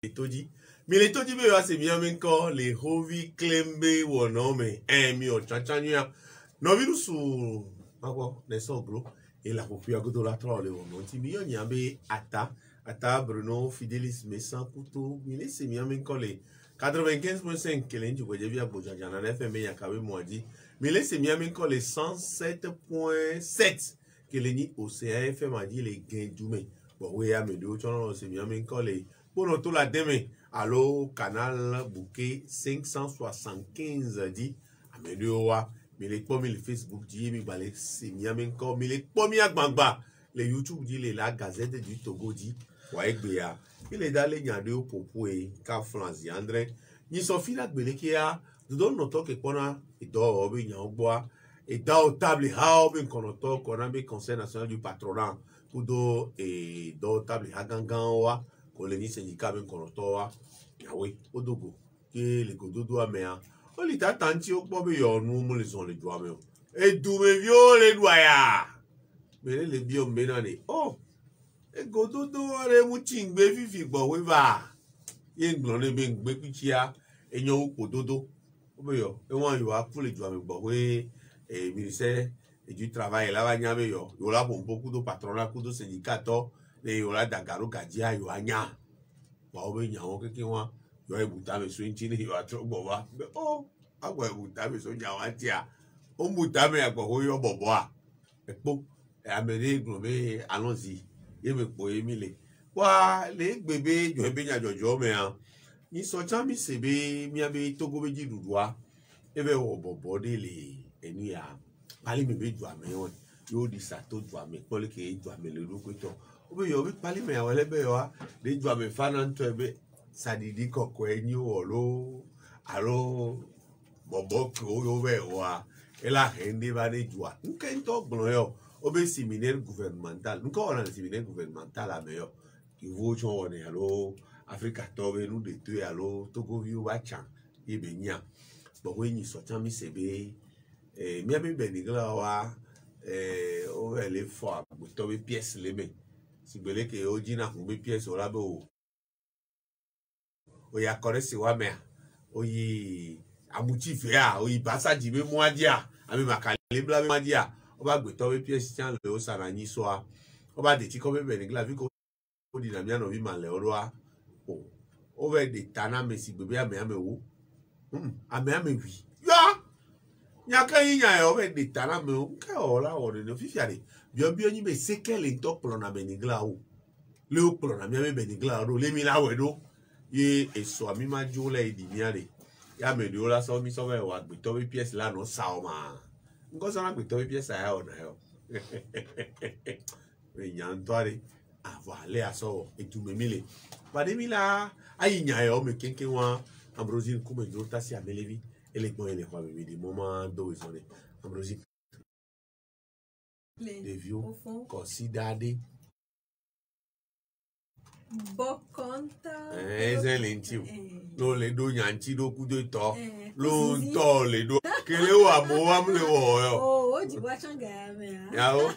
Toji. Mais les Toji me va c'est bien encore les Hovi Klembe ou non mais mi o chachanya. No vi su ako neso bro et la popia go la trole o non ti mi nyambe ata Bruno Fidelis Messan Couteau. Mais c'est bien encore les 95.5 que l'endu que j'ai vu à Bojajana FM ya kawe moi dit. Mais c'est bien encore les 107.7 que l'eni Océan FM a dit les gains du mais. Bon oui à me do c'est bien encore les pour tout la demain, allo canal bouquet 575 dit Amedoa, mais les pommes le Facebook dit mi balé c'est miamen comme mais les pommes agbangba, les YouTube dit les la Gazette du Togo dit ouais gbea, il est dans les nyande au popo et ka France André, ni Sophie la gbele qui a donne notre que kona et do obi nyangboa et dans table ha obi konoto kona be conseil national du patronat pour do et do table ha ganganwa koleni syndicat ben konotoa yawe odogo ke le gododo amea oli ta tanti o po be yo nu mu le son le do ameo e du me vio le doya me le bio mena ni oh e gododo re mu chingbe fifi gbo we ba ye ngbon le be ngbe pichia enyo ododo o be yo e won yo a fu le do ame gbo we e ministère du travail là va nyame yo la pour beaucoup de patronat coup de syndicat les yola dagaro gadia yo anya wa obe nyawo keke wa yo ebuta me so nchini yo atrogbo wa oh agwa ebuta me so nyawa tia o muta me agbo ho yo bobo a epo e amere globe allons-y ye me po emile wa le gbebe jo ebe nya jojo me an ni so chan mi sebe mi abe togo beji dudua ebe wo bobo de le enu ya pali me be jo ame won yo di sa to jo ame poli ke jo ame le ru ko to obe yo bi pali me awele be yo de jo ame fanan to ebe sadidi koko eni o lo alo bobo ko yo be wa ela hende ba de jo nke nto gbon yo obe séminaire gouvernemental nko on séminaire gouvernemental a meyo ki vo jo woni alo Africa to be nu de to alo Togo vi wa chan ebe nya bo we ni so chan mi sebe mi a be nigla wa o le fo to be pièce le me si gbele ke o jina kun be pièce o la be o ya kore si wa me o yi amuchi fe a o yi basa ji be mo adia ami makale bla be adia o ba gbe to be pièce tian le o sara ni so a o ba de ti ko be nigla vi ko di na mi ano vi ma le o a o ve de tana me si gbebe ame wo ame wi ya nyaka yinya yo be de tana me o ka o la o de fifiare bio ni be sekele nto plo na benigla o le o plo na mi be benigla ro le mi la we do ye eso ami ma jo le di mi are ya me do la so mi so be wa gbe to be pièce la no sa o ma nko so na gbe to be pièce ya o na yo we nyan to are ava le aso etu me mile pade mi la ayinya yo me kenken wa Ambrosine kuma jo ta si amelevi ele gbon ele kwa bebe di moment do we so de Ambrosine les vieux considérés Boconta lentio lo le do nyanchi do ku do to lo nto le do kele wa mo am le wo yo oh di wa changa me ya o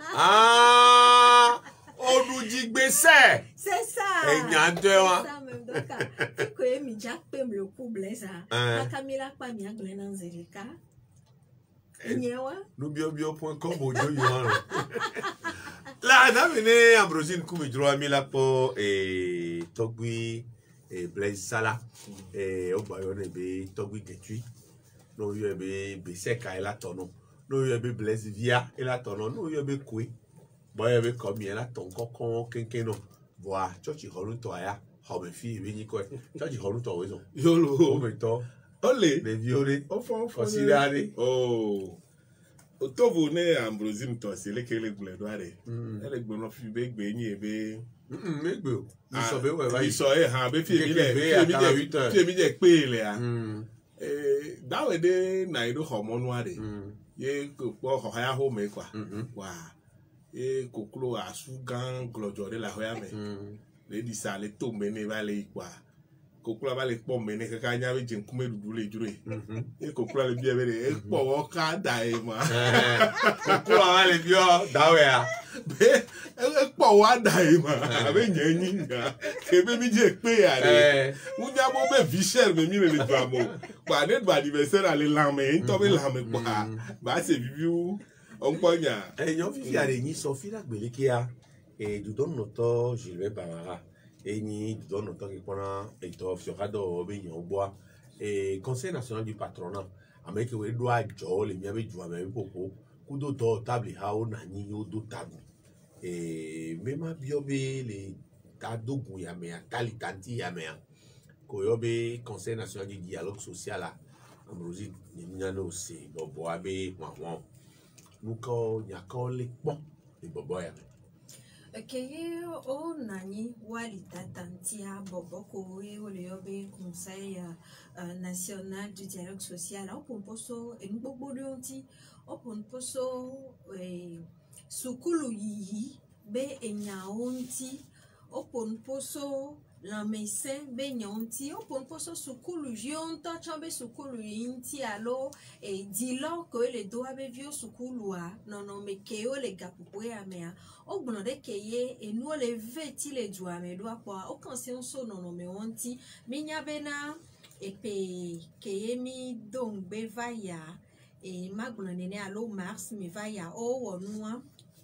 odu jigbese c'est ça e nyanto wa ça même donc ko emi jakpe le coup blessa la Camila pa mi agle na nzerika nyewa nubio.com ojo yo la na vene Ambrosine kuma jro mi la po togui Blaise Sala o gba yo ne be togui Getui no yo be Seka ela tono no yo be Blaise Via ela tono no yo be Kwe boy be komi ela ton kokon kenken no boa church holu to aya ho be fi be ni ko church holu to we so yo lo o me to ole le viole o fo considéré oh otovo ne Ambrosine to se le kele gble do are ele gbono fi be gbe yin ebe megbe o so be we ba so ha be fi mi je pe ile a dawe de na ido hormonu are ye ko ho ya ho me kwa wa e koklo asu gan glojo de la ho ya me le di sale to me ne ba le kwa kokula va le kpɔ mɛ ne kaka nya be dze ŋkume ɖuɖu le dzroe ye kokula le bia be de ekpɔ wɔ ka da ye ma kokula va le bia dawea be ekpɔ wɔ da ye ma abe nye nyi nya ke be mi dze kpe ya de ŋunya bo be vichel me mi le dua mo kpa ne do anniversaire ale lame ŋutɔ be lame kpa ba se viviu ɔnkpɔ nya nyɔ fifi ale nyi sɔfi la gbele kea dudɔnɔtɔ Gilbert Bavara ni dudɔnɔtɔ ke kpɔna etɔ fiɔkadɔ be nyawo gbɔa conseil national du patronat ame ke wo do adzɔ le miabe duame be ƒoƒo kudo dɔ table hawo na nyi wo do tabu mema biɔ be le ta do gun yamea tali tanti yamea ko yɔ be conseil national du dialogue social la Ambrosi nyano se bɔbɔ abe hwahwɔ nukɔ nyakɔ le kpɔ le bɔbɔ yame Keye o nani wali tatantia boboko e o le obe conseil national du dialogue social o pomposo e ngbogbori onti o pomposo sukulu yi be enya onti o pomposo la médecin be nyonti o pomposo sukulu jonto chambe sukulu inti alo e dilo ko le do abe vio sukulu a no me ke o le gapupo ya mea o gbono de keye enu o le veti le du ame do akwa o kan se so no me onti mi nya be na epe keye mi dongbe vaya e magbono nene alo mars mi vaya o wonua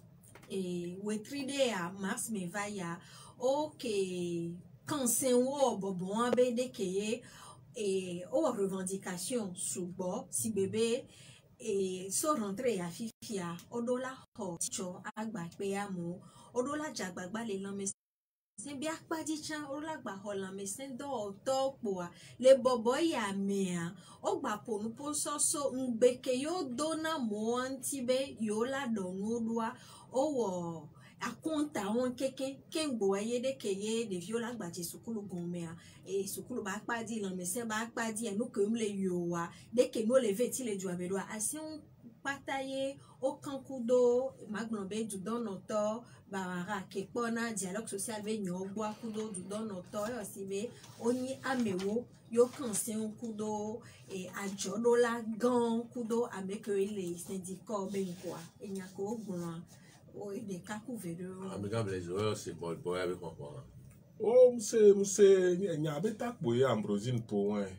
e wetride a mars mi vaya o ke kansen wo bobon abe de keye o revendication subo si bébé so rentré ya fifia odola ho cho agba pe amu odola jagbagba le lan se bi akpadi chan odola gba ho lan mesen do to po le bobo ya mea o gba ponu po so ngbeke yo dona mo antibe yo la do nudwa o wo akonta won keke kengbo aye de keye de viola gbaje sukulu gomea e sukulu ba padi lan mesen ba padi e no ke mle yo wa de ke no le veti le ju abedo asion pataye o kankudo magbon be du donoto Bavara ke pona dialogue social be nyogbo akudo du donoto yo sibe oni amewo yo kansen kudo e ajodo la gan kudo ameke le syndicat be nkoa enyako ogbon o de kaku vedo amiga blezo se boy avec quoi o mse nya be takpo ya Ambrosine to wen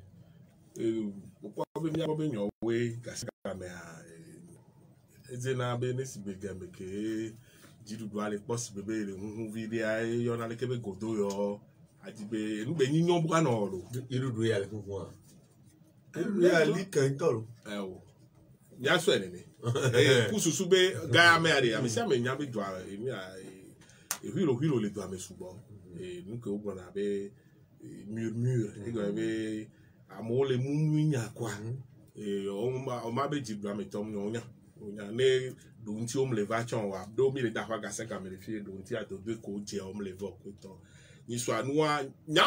ko be mi be nyo we gasika me ezena be ne sibe gambe ke jidudu ale posi bebe le hu video ai yo na le kebe godo yo ajibe nu be nyinyo buka no lo irudu ya le hu ya li kan tolo o nya so ene kususu be gaya me ade amisia me nya be dwa emi hilo le dwa me subo nu ke ogbon na be murmure e go be amole mumu nya kwa o ma be jidwa me tom nya ne do nti o mle va chon wa do mi le da kwa gase ka me le fie do nti a do be ko je o mle vo ko to ni so anua nya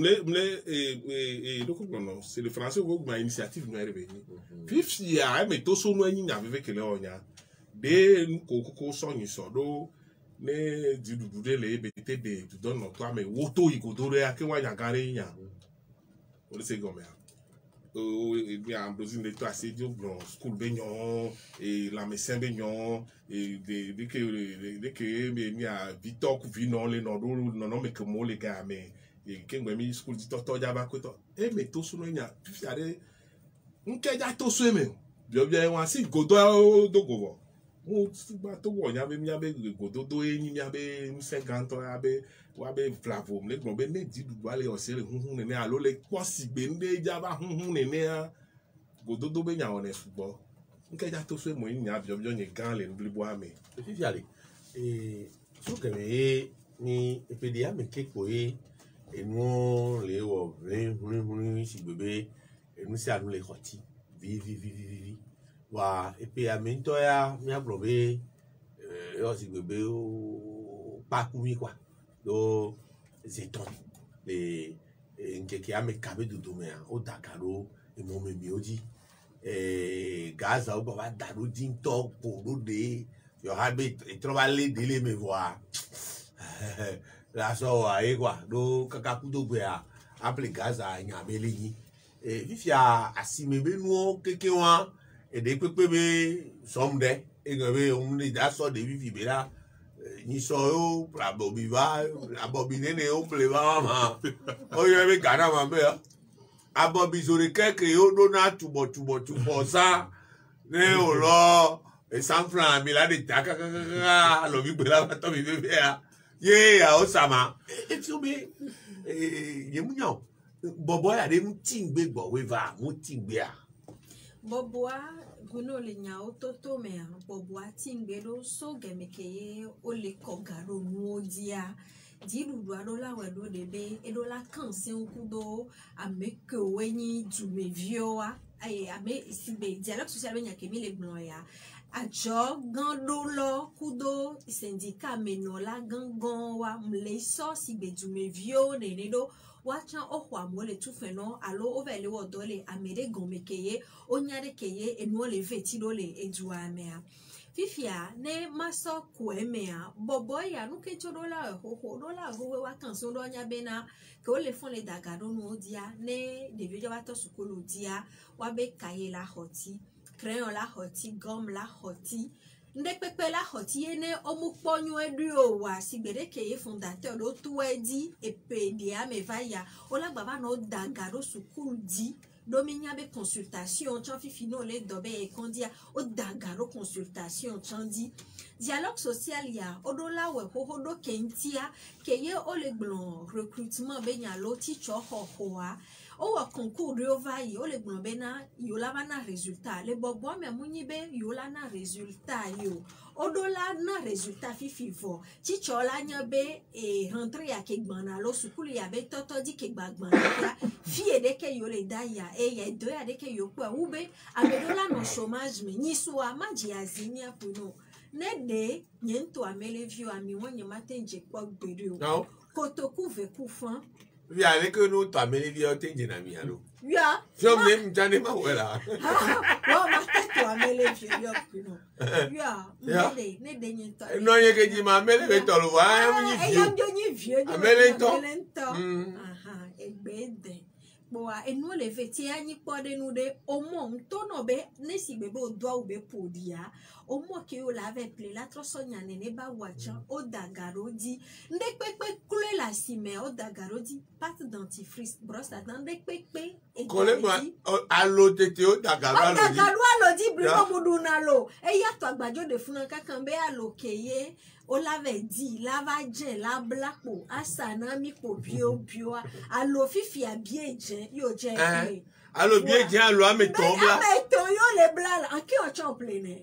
mle do ko no c'est le français ko ma initiative no rebe ni 50 year me to so no anyi nya ve kele onya de ko so ni so do ne didudu de le be te de du don no to me woto igodo re ake wa nya gare nya o le se go me et Ambrosine de toi c'est dio bon school beignon et la médecin beignon et de que me a Victor Couvino le non mais que mo le gars mais et que me school dit toto ja ba ko to e me to so no nya tu fiare nke ja to so me bio wa si godo do go mo ba to wo nya be mi abe godo do enyi mi abe 50 abe wa be flavo le gbon be ne di du ale o se le hunhun ne alo le posi gbe nde ja ba hunhun ne a godo do be nya o ne subo nke ja to so mo nya bio nye gan le nbli bo ame fifi ale so ke me ni epedia me ke ko enu le wo hun si bebe enu si anu le khoti vi wa epe amento ya mi abrobe yo si bebe o pa ku mi kwa do zeton le nkeke ame kabe dudu me o dakaro e mo me mi oji gaza o baba daro dinto poro de yo habe trova le me voir la so ai kwa do kakaku do gbe a appelé gaz à nyabeli et vifia asime be no keke wa et de pepe be somde et que on est d'asso de vivi be là ni so yo la bobiva la bobine ne o pleva ma o yo be gana ma be abobi zore keke yo do na tubo ça ne o lo e san fran mi la de taka lo bi gbe la to mi be ya ye ya o sama e ti o be ye mu nyan bobo ya de mu tingbe gbo we va mu tingbe a bobo guno le nya ototo me bobo tingbe do so gemekeye o le kogaro nu odia di dudu adola we do debe e do la kan se nkudo ameke wenyi dume vioa ame sibe dialogue social be nya kemi le gbon ya ajo gando lo kudo syndicat menola gangan wa mle so sibe dume vio ne do wacha ohwa mo le tufeno alo ovele wodole amere gomekeye onyare keye enu le veti do le eduamea fifia ne maso kuemea bobo ya nuke chodola ho dola ho wa kanso do nya bena ke o le fon le dagado no dia ne de video wa to sukulu dia wa be kaye la hoti crayon la hoti gomme la hoti ndekpepe la hoti ene omuponyo edu o wa sigbedeke ye fondateur do tuedi epe dia me vaya ola baba no dagado sukulu di dominia be consultation chan fifi no le dobe e kondia o dagaro consultation chan di dialogue social ya odola we ho do kentia keye o le glon recrutement be nya lo ti cho ho hoa o wa concours de ovai o le glon be na yo la na résultat le bobo me munyi be yo la na résultat yo odola na résultat fifi vo ti cho la nya be e rentré ya ke gbana lo sukulu ya be toto di ke gbagban ya fie de ke yo le da ya e ya do ya de ke yo kwa ube abedola no chômage me ni so amaji azinia puno ne de nyento amele vio ami wonye matenje kwa gbedu no kotoku ve kufan vi ale que nous t'amène via tenje na mi alo ya so me mjane ma wela wa mateto amele vio yo puno ya ne de nyento no ye ke ji ma amele be tolo wa am nyi vio amele to aha egbede boa enu le veti anyi pode nu de omo ntono be nesi bebe odwa ube podia omo ke o lave ple la trosonya nene ba wacha o dagaro di ndekpepe kule la sime o dagaro di pâte dentifrice brosse à dents ndekpepe e kole ma alo tete o dagaro alo di brimo muduna lo e ya to agbajo de funa kakambe alo keye o lave di lava je la blapo asana mi po bio alo fifi a bien je yo je alo bien je alo ameton bla ameton yo le bla la anki o chon plene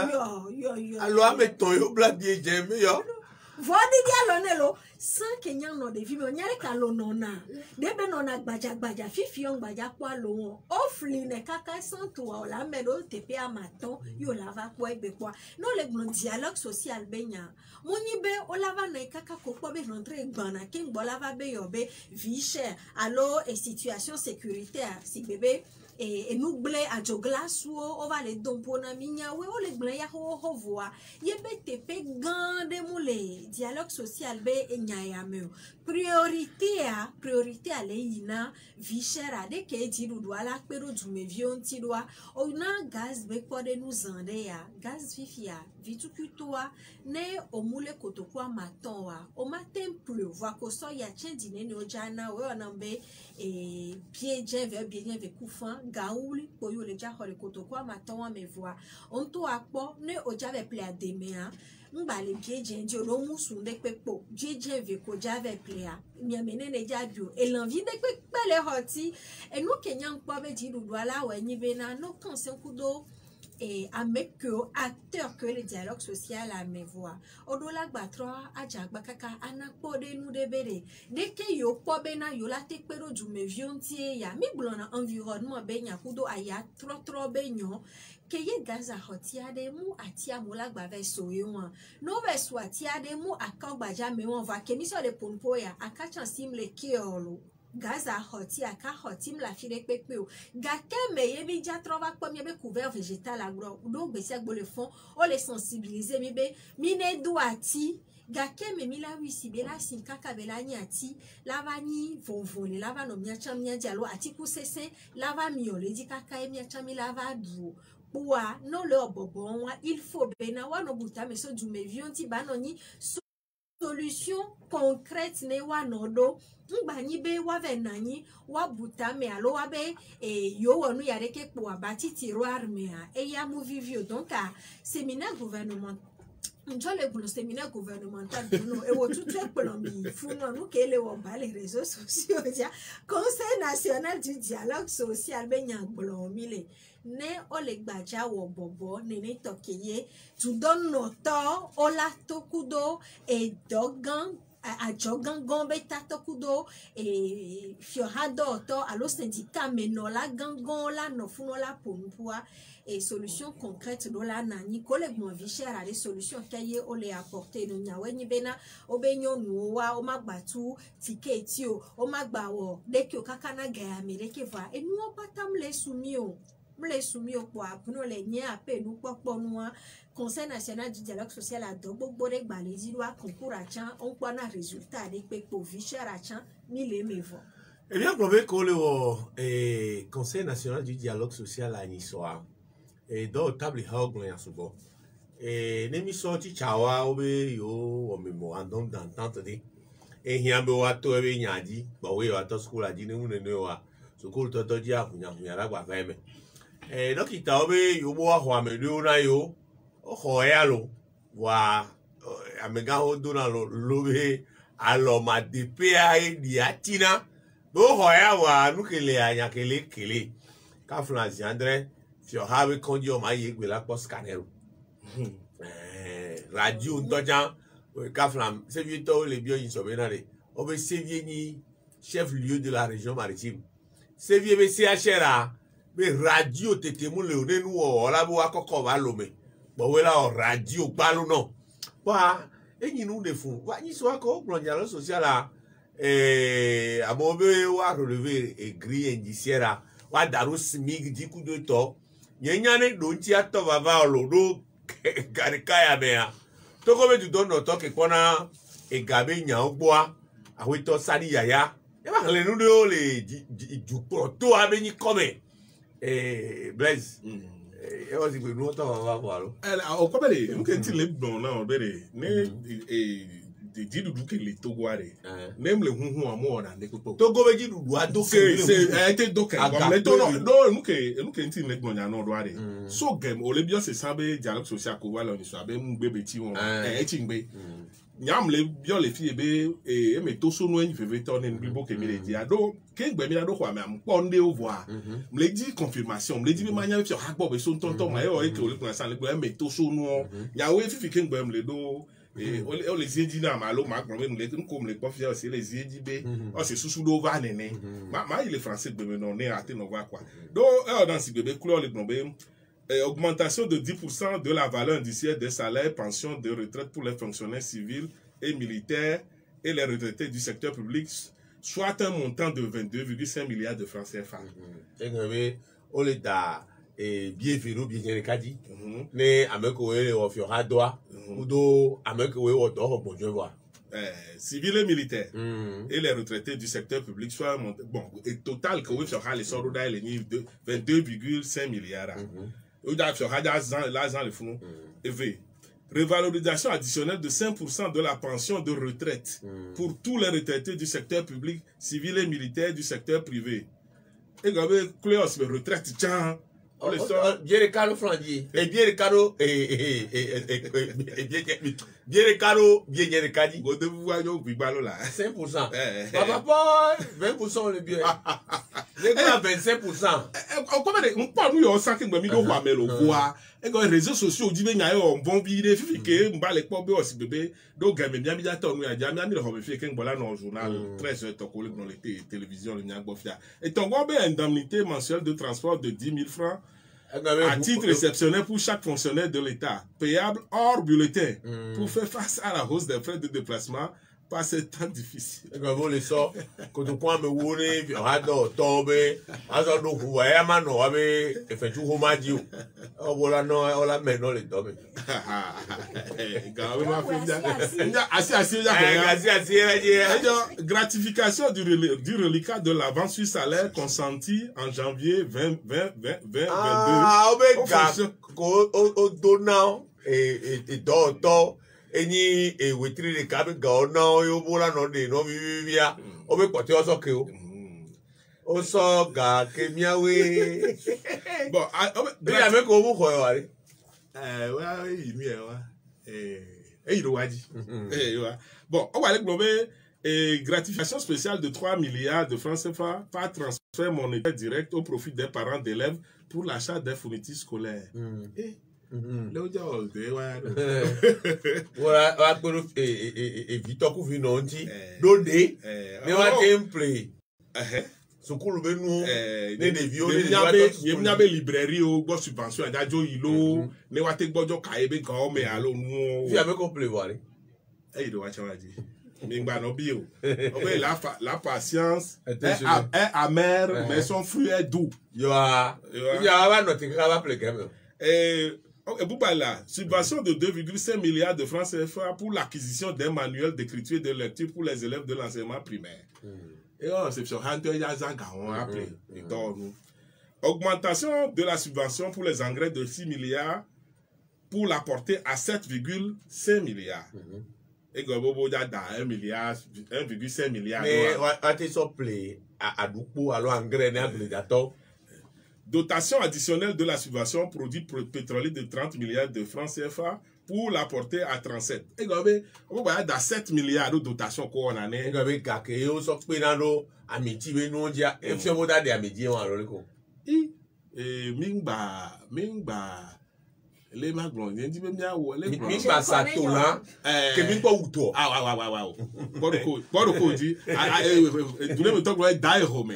yo alo ameton yo bla bien je me yo vodi dia lo ne lo san kenyan no de vimi onyare ka lo nona debe nona gbaja fifi on gbaja kwa lo won ofli ne kaka santo wa la medo tepe amaton yo lava kwa ebe kwa no le gbon dialogue social benya moni be o lava na kaka ko kwa be rentrer gbana ke ngbo lava be yo be vie cher allo et situation sécuritaire si bébé et nous blé à joglas ou on va les dompona minya we o le gbon ya ho voa ye be tepe gande moule dialogue social be enya me priorité à leina vie chère de ke di du ala pero du me vion ti doa o na gaz be pode nous zande ya gaz fifia vitu kutoa ne o mule kotokwa maton wa o matin plus voir ko so ya chen dine no jana we onambe e bien ve kufan gaouli po yo le ja hore kotokwa maton wa me voir on to apo ne o jave play demea mbale bien je lo musu de pepo je ve ko jave play mi amene ne jabio e l'envie de pepe le hoti e no kenyan po be di du ala we ni be na no kan se kudo et avec que acteur que le dialogue social a me voix odola gbatro aja gbakaka anakpode nu de bere deke yo pobe na yo la tekpero du me viontie ya mi blona environnement be nya kudo aya tro benyo ke ye gaza hotia de mu atia mola gbave soyo no ve swatia de mu akagbaja me won va ke mi so de pompo ya akacha simle keolo Gaza hoti aka hoti la file pepe o gake me ye bi ja trova kwa mi be couvert végétal agro do gbese agbo le fond o le sensibiliser mi be mi ne doati gake me mi la wisi be la sin kaka be la nyati la va ni vonvole la va no mia chamia dialo atiku sese la va mi ole di kaka e mia chami la va du Boa, non le bobo, il faut bena wa no buta mais so du me vion ti ba no ni solution concrète ne wa no do ngba ni be wa venani wa buta me alo wa be yo wonu yare ke po abati tiroir me a e ya mo vivio donc a séminaire gouvernemental le séminaire gouvernemental no e wo tout e plombi funo no ke le wo ba les réseaux sociaux dia Conseil national du dialogue social be nya plombi le ne ole gbaja wo bobo nene tokeye tu don noto ola tokudo e dogan a jogan gombe tatokudo e fiorado to alo syndicat menola gangon la no funo la pompua et solution concrète do la nani collègue mon vichère à les solutions kaye ole apporter no nyawe ni bena obenyo nuwa o magbatu tiketio o magbawo dekio kakana ga amerike va et nous patam les soumio les soumis au poids pour nous les nier à peine nous pour nous Conseil national du dialogue social à Dobo Borek Balési doit concours à Tchan on prend un résultat des pour Vichère à Tchan ni les mévons. Eh bien, probablement que le Conseil national du dialogue social à Nisoa et dans table hog là souvent et l'émission qui chawa obe yo au mémorandum d'entente de et hiambe wato ebe nyadi ba we wato school a dine une wa school toto dia kunya la gwa veme donc il t'a obé yo bo wa me do na yo o ho ya lo wa amega ho do na lo lobe alo ma de pa di atina do ho ya wa nu kele anya kele ka France André fio have konji o ma ye gbe la post scanner radio ntojan ka flam se vie to le bio yin so be na re obé se vie ni chef lieu de la région maritime se vie be CHRA mais radio tete mu le one nu o la bo akoko ba lo me bo we la radio gbalu no wa eyin nu de fun wa yin so ko dialogue social a amo be wa relever e grille indiciaire wa daru smig di ku de to nyanyane do nti ato baba lo do garika ya be a to ko be du don no to ke pona e gabe nya ogbo a awe to sari yaya e ba le nu de o le ju pro to abenyi come Blaise e o si pe nu to baba po alo o ko be le nke ti le gbon na o bere ne de didudu ke le togo are nem le hunhun amo na ne popo togo be didudu a do ke se te do ke comme le to no nuke nti le gbon ya no do are so gem o le bio se sabe dialogue social ko wa lo ni so abe mu gbe be ti won ti ngbe nyam le bio le fi ebe e me to so no en feve to ne bi bo ke mi le di ado ke gbe mi ado kwa me am po nde o voir me le di confirmation me le di be manya fi ha gbo be so ntonto ma e o e ke o le kun san le gbe me to so no ya we fi ke gbe me le do o les yedi na malo ma gbo me le ko me le po fi o se les yedi be o se susu do va nene ma il est français gbe me no ne ate no va quoi do e o dans si bebe couleur le gbo be augmentation de 10% de la valeur indiciaire des salaires, pensions de retraite pour les fonctionnaires civils et militaires et les retraités du secteur public, soit un montant de 22,5 milliards de francs CFA. On est à bienvenue, bien kadi. Ne amekowe o fiora doa, udo amekowe o do bon je vois. Civils et militaires et les retraités du secteur public, soit un montant, bon, et total que vous fera les sorts d'Aïe, 22,5 milliards. Revalorisation additionnelle de 5% de la pension de retraite pour tous les retraités du secteur public, civil et militaire du secteur privé. Et quand vous avez retraite, tiens, bien le cadeau frandier et bien le cadeau bien le cadeau bien le cadeau vous devez voir yo bibalo là 5% papa 20% le bien les gars 25% on comment on pas nous yo 5 ngba mi do kwa melo kwa e go réseaux sociaux di be nya yo bon bi de fifike mba le po be o si bebe do ga me mi ja to nu ya ja mi le ho me fike ngbola no journal 13 to ko le dans les télévisions le nya gbofia et ton go be indemnité mensuelle de transport de 10 000 francs à titre exceptionnel pour chaque fonctionnaire de l'État, payable hors bulletin, pour faire face à la hausse des frais de déplacement pas ces temps difficiles. Quand vous les sortez, quand on prend mes wounes, puis on a tombé, on a donc vous voyez maintenant, on avait fait tout le monde. Oh voilà non, on l'a maintenant les tombés. Gratification du reliquat de l'avance sur salaire consenti en janvier 2022. Ah, au donnant et d'autres. Eni wetiri de kabe ga ona yo bola no de no bibia o be kote o so ke o so ga ke miawe bon bila me ko bu ko wa ri wa yi mi e wa yi do waji wa bon on va aller glober gratification spéciale de 3 milliards de francs CFA par transfert monétaire direct au profit des parents d'élèves pour l'achat des fournitures scolaires. Voilà, akpero evito ku fi no nti dode ni wa temple sukulu be nu ne de vio ne nyabe librairie o gbo subvention adajo ilo ne wa te gbojo ka ebe kan o me alo nu fi ame ko play wari e do wa chawaji mi gba no bi o be la patience est amère mais son fruit est doux yo va no te ka va play game Boubala, subvention de 2,5 milliards de francs CFA pour l'acquisition d'un manuel d'écriture et de lecture pour les élèves de l'enseignement primaire. Et on c'est sur augmentation de la subvention pour les engrais de 6 milliards pour la porter à 7,5 milliards. Et Gobobo da 1 milliard, 1,5 milliard. Mais on te sople à Doupo, alors engrais n'est obligatoire. Dotation additionnelle de la subvention produit pétrolier de 30 milliards de francs CFA pour la porter à 37. Et on va dans 7 milliards de dotation qu'on a. Et on va kake yo sok penano amiti be no dia e fi mo da de amiti won aro ko. Mingba les maglon y ndi be mi awo les mingba satola ke mi ko uto. Wow. Boroko di dule me talk like die home.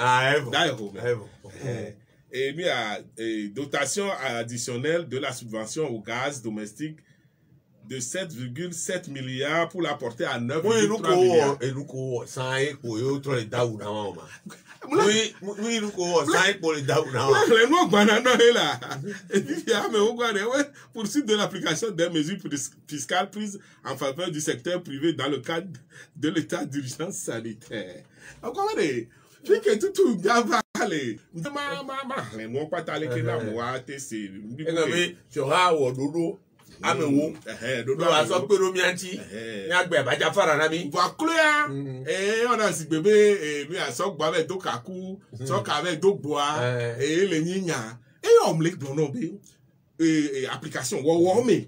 Et puis, dotation additionnelle de la subvention au gaz domestique de 7,7 milliards pour la porter à 9,3 milliards. Oui, nous sans pour autre état ou non. Oui, nous sans pour l'état ou non. Les mots banana là. Et puis, poursuite de l'application des mesures fiscales prises en faveur du secteur privé dans le cadre de l'état d'urgence sanitaire. Encore que tout allez mais non pas t'aller que là moi c'est mais tu auras au dodo amewo dodo aso pero mianti ni agbe abaja fara na mi va clear on a si bébé mi aso gba be do kaku so ka be do boa le nyinya on me don be application wo me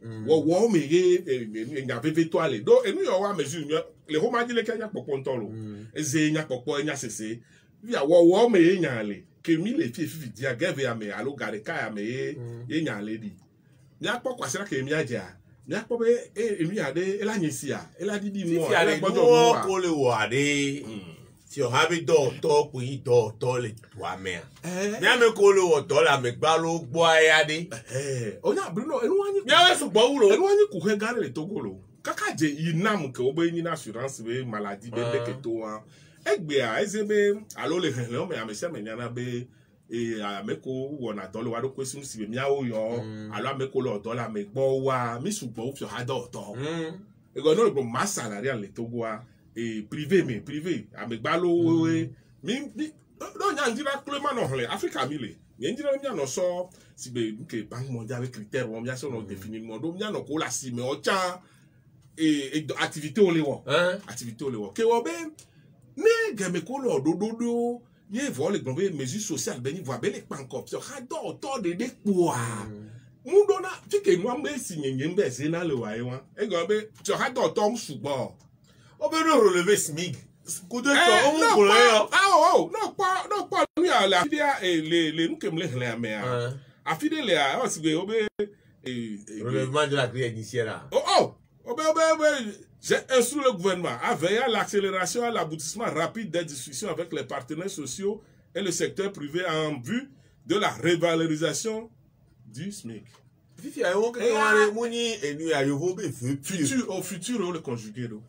nya veve toile do enu yo wa mesure le ho ma di le kenya popo ntolo eze nya popo nya sese via wo me nyale ke mi le fi dia gave ame alo gare ka ame ye nyale di mi akpo kwasira ke mi aja mi akpo be mi ade elanyisia eladidi mo ala gbojo mo ko le wo ade ti o ha bi do to ku yi do le wa me mi ame ko le wo to la me gba lo gbo ayade onya bruno enu anyi mi awe su gbo wuro enu anyi ku he gare le togolo kaka je inam ke obo yin assurance be maladie be leketo wa egbe a ezebe alo le hen o me amese me nyana be ameko wona to lo wa do kwesu si be miawo yo alo ameko lo to la me gbo wa mi sugbo fi ha do to ego no gbo ma salarial le togo wa privé amegba lo mi no nya ndira klema no hole Africa mi le ndira mi no so si be ke bank mondial avec critère wo mi aso no définir mo do mi no ko la si me o cha activité o le wo ke wo be mais gemekolo dododo ye vole gombe mesures sociales beni voit bele pankop so hado to de poa mudona tike no ambe sinyenye mbe se na le wa ewa e gombe so hado to msugbo obe no relever smig ko de to o mu ko yo no pa mi ala fidia le nkemle hele amea afide le a o sigbe obe relèvement de la crise initiale obe j'ai instruit le gouvernement à veiller à l'accélération et à l'aboutissement rapide des discussions avec les partenaires sociaux et le secteur privé en vue de la revalorisation du SMIC. Futur, le conjugué.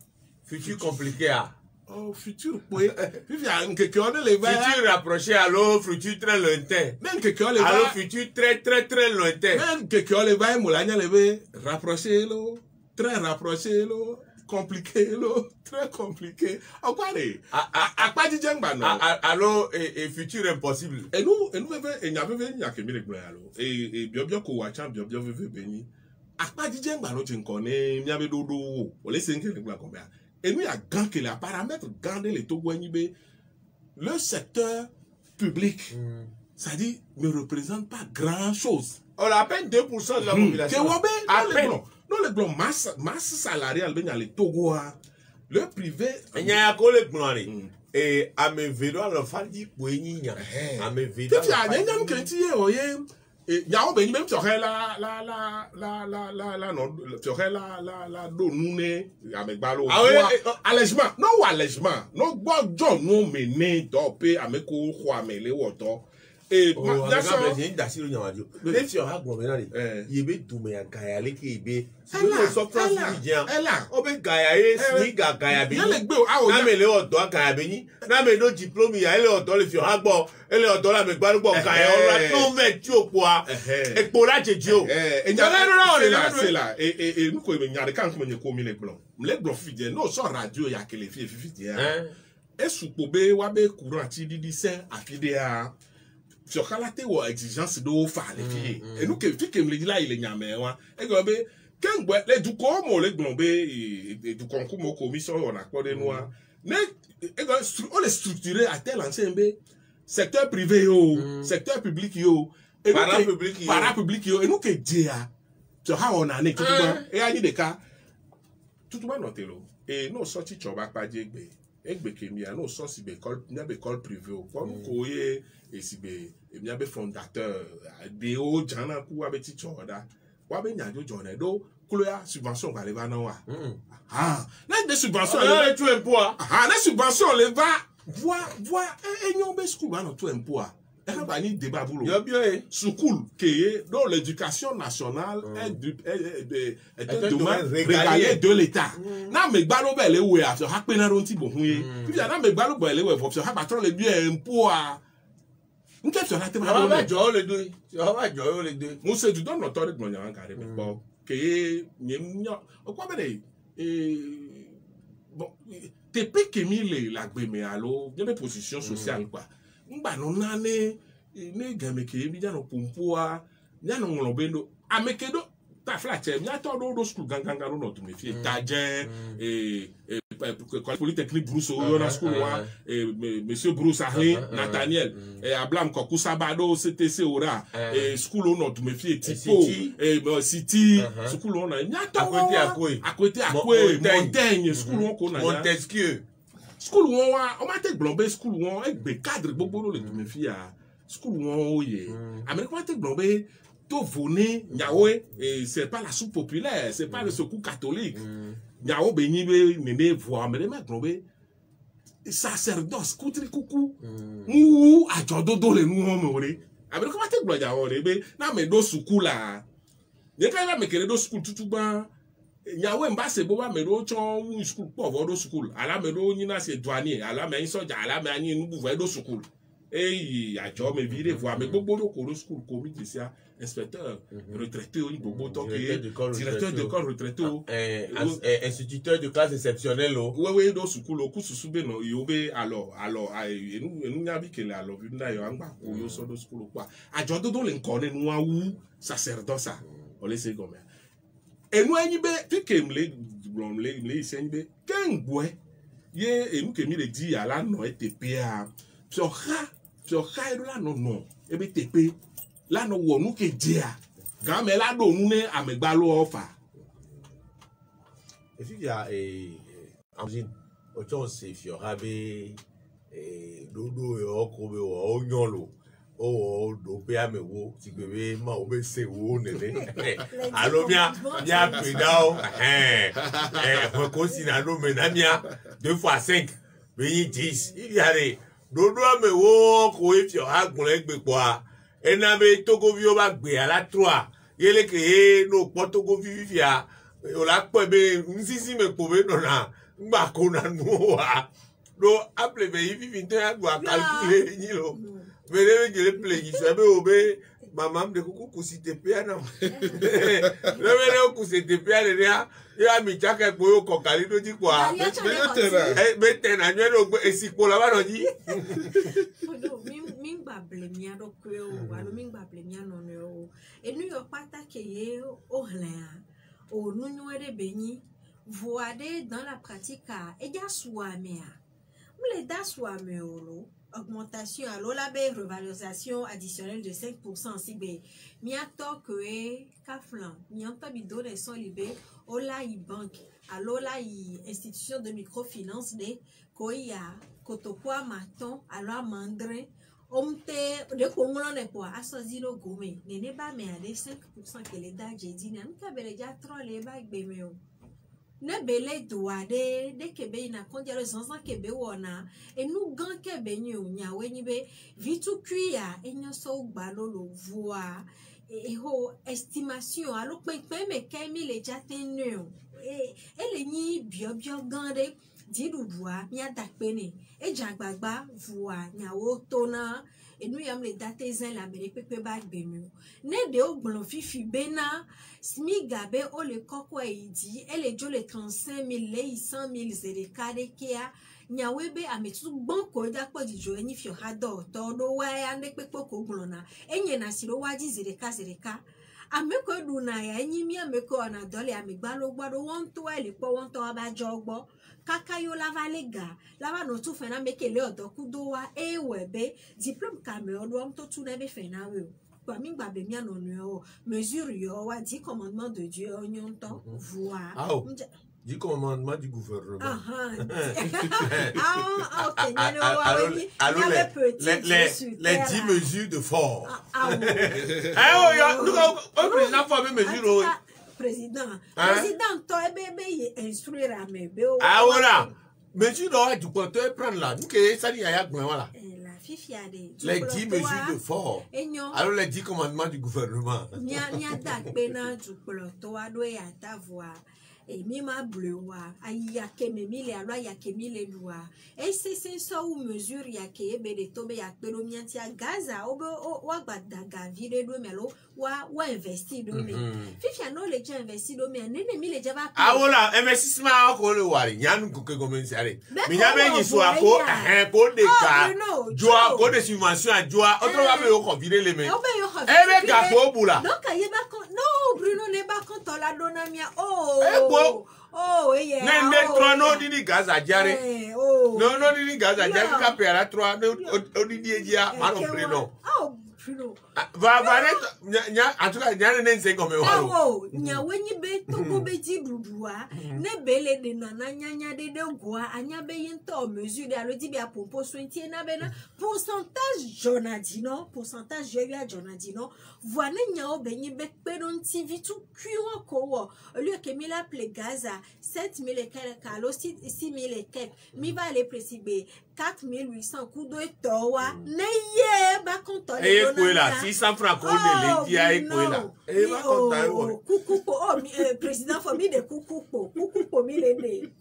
Futur compliqué ah. Oh, futur oui. Puis un quelqu'un on les va. Futur rapproché alors futur très lointain. Même quelqu'un les va. Alors futur très lointain. Même quelqu'un les va moulanya les va rapproché lo, très rapproché lo, compliqué lo, très compliqué. En quoi les? À quoi dit Djangba non? Alors et futur impossible. Et nous et n'y a que mille blancs alors. Et bien ko wacha bien veut béni. À quoi dit Djangba non tu connais? N'y avait dodo. On laisse un les blancs combien? Et nous, il y a grand que les paramètres, gardez les Togo-Nibé, le secteur public, ça dit, ne représente pas grand-chose. On a à peine 2% de la population. Non, les blancs, masse salariale, il y a les Togo, le privé. Il y a un collègue blanc. Et à mes vélos, le fan dit, oui, à mes vélos. Il y a un chrétien, et il y a un béni même tu aurais la donné avec ballon allègement non bon John non mené topé avec quoi mais les autres et d'accord j'ai d'assis le nyamadio les tu auras gouverné il be dume ya gaya le ke be elle so France bien o be gaya e si gaya be na me le odo gaya be ni na me no diplôme ya le odo le fi ha gbo ele odo la me gbaru gbo gaya ora no me ti opoa epo la jeje o c'est là et nous ko me nyare kan ko me ko mi le blon fidien no so radio ya kele fi fidien e supobe wa be courant ti di se afidea sur qualité ou exigence de faire les filles et nous que fi que me dit là il est nyamé wa e go be quand les du comme les glombe et du concours mo commission on a accordé noir mais on les structuré à tel ancien be secteur privé yo secteur public yo et parapublic yo et nous que dia tu as on a né tout et a dit des cas tout le monde lo et nous sorti choba pas di egbe kemia no so si be école privée o ko koye et si be e mi abe fondateur de o jana ku abe ti choda wa be nyajo jona do kuloya subvention ba le ba na wa na des subventions le tout impôt na subvention le va voir et nyon be school ba no tout impôt elle va ni débat boulot school que dans l'éducation nationale est un domaine régalé de l'État na me gbalo be le we afio ha pe na ron ti bo hun ye puis na me gbalo be le we fo ha patron le bien impôt a nke fio na te ma ba jo le do mo se du don notori gbon yan kare me po que nyemnya o kwa be bon te pe que mi le la gbe me alo bien position sociale quoi ngba no na ne game ke bi jano pumpua jano ngolobendo amekedo ta flache mi ato do school ganganga no to me fi taje polytechnique Bruce Oyona school wa monsieur Bruce Arlin Nathaniel Ablam Koku Sabado CTC ora school no to me fi tipo city school no na nyato akwete Montaigne school ko na Montesquieu school won wa o ma te glombe school won egbe cadre gbogbo le me fi a school won oye america ma te glombe to voné nyawe et c'est pas la soupe populaire c'est pas le secours catholique nyawo be ni be nene voix mais ma glombe sacerdoce koutri kuku mu ajododo le nu ho me ore america ma te glombe nyawo re be na me do school la ye ka ba me kere do school tutuba nyawe mbase bo ba me do chon school po vo do school ala me do nyina se douanier ala me soja ala me ani nu bu vo do school ajo me vire vo me gbogbo do ko do school ko mi disia inspecteur retraité o gbogbo to ke directeur d'école retraité o instituteur de classe exceptionnelle o we do school o ku susu be no yo be alors enu nya bi kele alors bi na yo angba ko yo so do school kwa ajo do le nko ne nu awu sacerdoce o le se gomen enu anyi be pikem le isen be kengwe ye enu kemi le di ala no etepia piocha ero la no ebe tepe la no wo nu ke dia ga me la do nu ne amegbalo ofa et puis il y a amjin ocho se fiora be dodo yo ko be o nyolo o do pe amewo ti gbebe ma o be se wo nene alo mia pedao ko si na no me na mia 2 fois 5 be 10 il y a des dodo amewo ko e fi agun egbe po a ena be togo vi o ba gbe ala 3 yele ke no po togo vi a o la po be nsisi me po be no na ngba kona noa do appelé be yivi vinta doit calculer ni lo mais le play ni sabe obe maman de kuku kusite pia na le vele kusite pia le ya mi chaka po ko kali do ji kwa betena nyo do esipo la ba no ji mingba blemia do kweo alo mingba blemia no no enu yo pata ke ye o hlan o nunyo ere beni voade dans la pratique et ya swamea mle da swameo augmentation alors la revalorisation additionnelle de 5% si be mi ato que kaflan mi anta bido de son libé ola i banque alors la institution de microfinance de koya kotokwa maton alors mandre omte de kongolo ne po asozino gome ne ba me ade 5% que les da jedi na nka bele ja trolle ba gbemeo ne bele douade de kebe na kondia le zanzan kebe wona e nu gan kebe nyu nyawe ni be vitu kuya enyo so gbalolo voa e ho estimation alo pe me kemi le jatenu e ele ni bio gande didudua mi adakpene e jagbagba voa nyawo tona enu yam le date zen la mele pepe ba gbemu ne de ogbon fifi bena smiga be o le koko idi ele jo le 35,000 le 100,000 zere kade kia nyawe be ametu gbon ko da po dijo eni fi hado to do wa ya ne pepe ko gbona enye na siro waji zere ka ameko du na ya enyi mi ameko na dole amegba lo gbado won to ele po won to ba jogbo kakayo lava lega lava no tu fena mekele odoku do wa ewebe diplôme caméo do am to tu nebe fena we kwa mi gba be mi ano no mesure yo wa 10 commandements de Dieu onyon to voir 10 commandements du gouvernement. Ok, les 10 mesures de fort. Président, toi, bébé, instruire à mes bébés. Ah, voilà. Mesure du porteur prendre là. Nous, ça y a voilà. Les 10 mesures de fort. Alors, les 10 commandements du gouvernement. Et mima blewa aya keme mile alwa ya kemile lua et c'est ça ou mesure ya ke be de tobe ya pelo mianti a gaza obo wa gbadaga vire do melo wa investir do me fifi no le ja investir do me nene mi le ja ba ah voilà investissement ko le wari nyanu ko ke gomen sare mi nya be ni so ako ko de ka joa ko de subvention a joa otro ba be yo ko vire le me e be ga ko bula donc aye ba ko no Bruno ne ba ko to la dona mia oh yeah nende 3 no dini gaza jare no dini gaza jare ka pera 3 no dini ejia mano Bruno Bruno va nya en tout cas nya ne nse comme wa nya wenyi be to go be ti dudua ne bele de nana nya de goa anya be yento mesure de alo di be apompo so ntie na be na pourcentage jonadino pourcentage je ya jonadino voilà nya obenyi be pedon tv tout cuire ko wo lieu que mi la ple gaza 7,000 et quelques alo 6,000 et quelques mi va aller préciser 4,800 coup de toa ne ye ba konto le là 600 francs ko le dia e ko là e ba konta wo kukupo président famille de kukupo mi le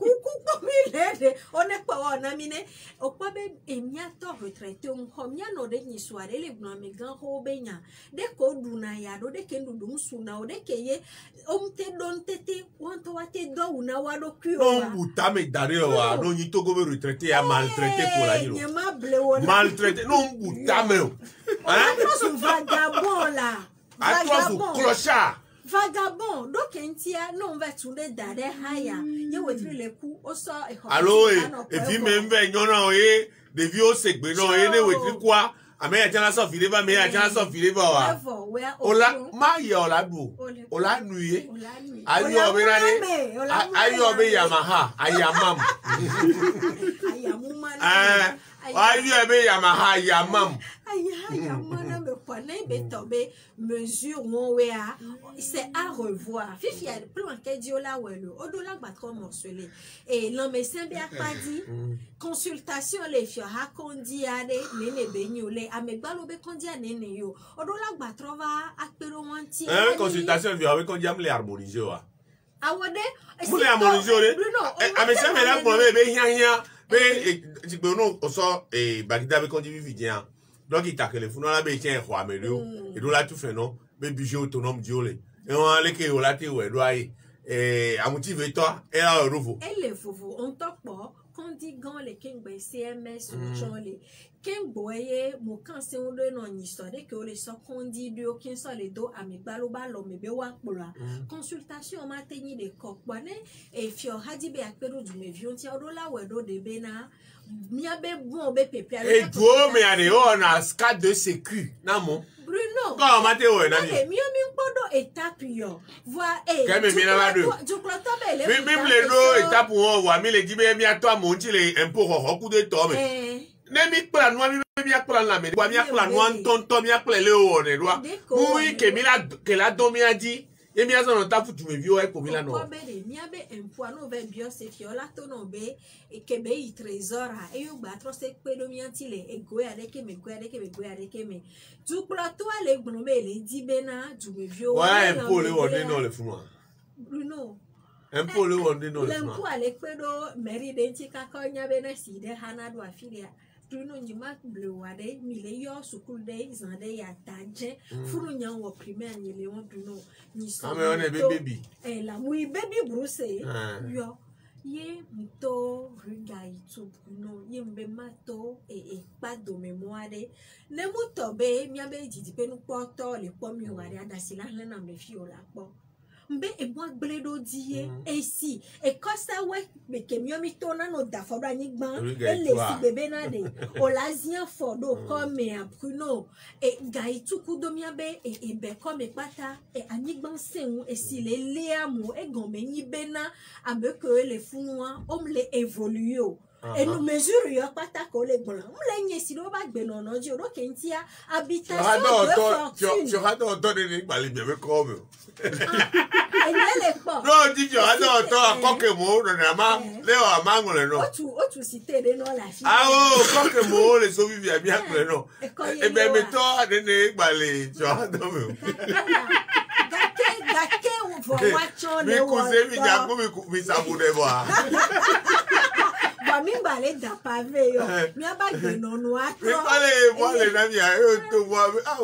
on est pas on amine o pa be emia to retraité on komia no de ni soare le gna me gan ho benya de ko duna ya do de kendu dum suna o de keye o mte don tete wanto wate do una wa do ku o no buta me dare wa no ni to go be retraité ya maltraité pour la yiro maltraité no buta me hein vagabond là vagabond clochard vagabond donc entia non va tourner dare haya ye wetri le ku o so allo e vi me mbe nyona oye de vi o segbe no e ne wetri kwa ame ya jana so file ba me ya jana so file ba wa ola ma ye ola du ola nuye ayo obe rade ayo obe Yamaha ayamam ayo obe Yamaha ayamam ayamana me pone be tobe mesure mon wea c'est à revoir fifi a plan que dio la welo odola batko morcelé et l'homme médecin be pas dit consultation les fi ha kondi ade nene benyole amegbalo be kondi nene yo odola batrova akpero wanti consultation vi avec kondi am le harmoniser wa awode Mule amonisione. Amesa me la pour be hia be ti gbe no so bagida be konji vividian. Donc il t'a que le funu la be tien ho amelio. Et do la tout fait non, be budget autonome diole. Et on a les que o la te we do ai amotive toi et la rovo. Elle fofu on top quand dit gan les king by CMS ou chonle. King boye mo kan se on de non histoire que les so kondi de aucun so les do ami balo me be wa pola. Consultation ma teni de kokbone et fio hadi be akpedo du me vion ti odo la we do de bena. Mia be bon be pepe. Et toi me ade on a scat de sécu na mon. Bruno. Quand Matteo est nani. Mi podo étape yo. Vois Keme mi na do. Du clotobe le. Même les do étape on wa mi le di be mi ato mo nti le impôt ho coup de to me. Ne mi plan noa mi akpla la me. Wa mi akpla noa tonton mi akpla le o ne doa. Oui que mi la que la do mi a dit. Et mi azo no tafu tu me vio e ko mi la no. Ko be de mi abe impôt no be bio se fiola to no be e ke be i trésor a e yo gba tro se pe do mi anti le e go ya de ke me go ya de ke me go ya de ke me. Du plateau ale gbon be le di be na du me vio. Ouais, impôt le on no le funu. Bruno. Impôt le on no le funu. L'impôt ale pe do meri de nti ka ko nya be na si de hana do afilia. Bruno nyima bleu wade mi le yo sukul de zande ya tanje furu nya wo primaire ni le won Bruno ni so mais on est baby la mui baby Bruce yo ye mto ruga itu Bruno ye mbe mato pa do memoire ne muto be mi abe didi pe nu poto le po mi wade adasila na me fi o la po mbe e mo gbledo die e si e kosta we be kemio mi tona no da fodo anyigban e le si bebe na de o lazia fodo come a Bruno e gaitu kudomia be e be come pata e anyigban seun e si le leamu e gombe ni bena abe que le funwa o mle évoluer et nous mesure yo pata ko le gbon mle nye si lo ba gbe no no ji oro kentia habitation de fortune tu rato to de ni gbali be ko me non dis tu rato to akoke mo na ma le o amango le no otu cité de no la fille oh koke mo le so vivi abi akle no e be me to de ni gbali tu rato me gake vo wacho le wo mi ku se mi ja ku mi sabu de bo mi balé da pavé yo mi abagbe no no atro mi balé na mi ayo to bo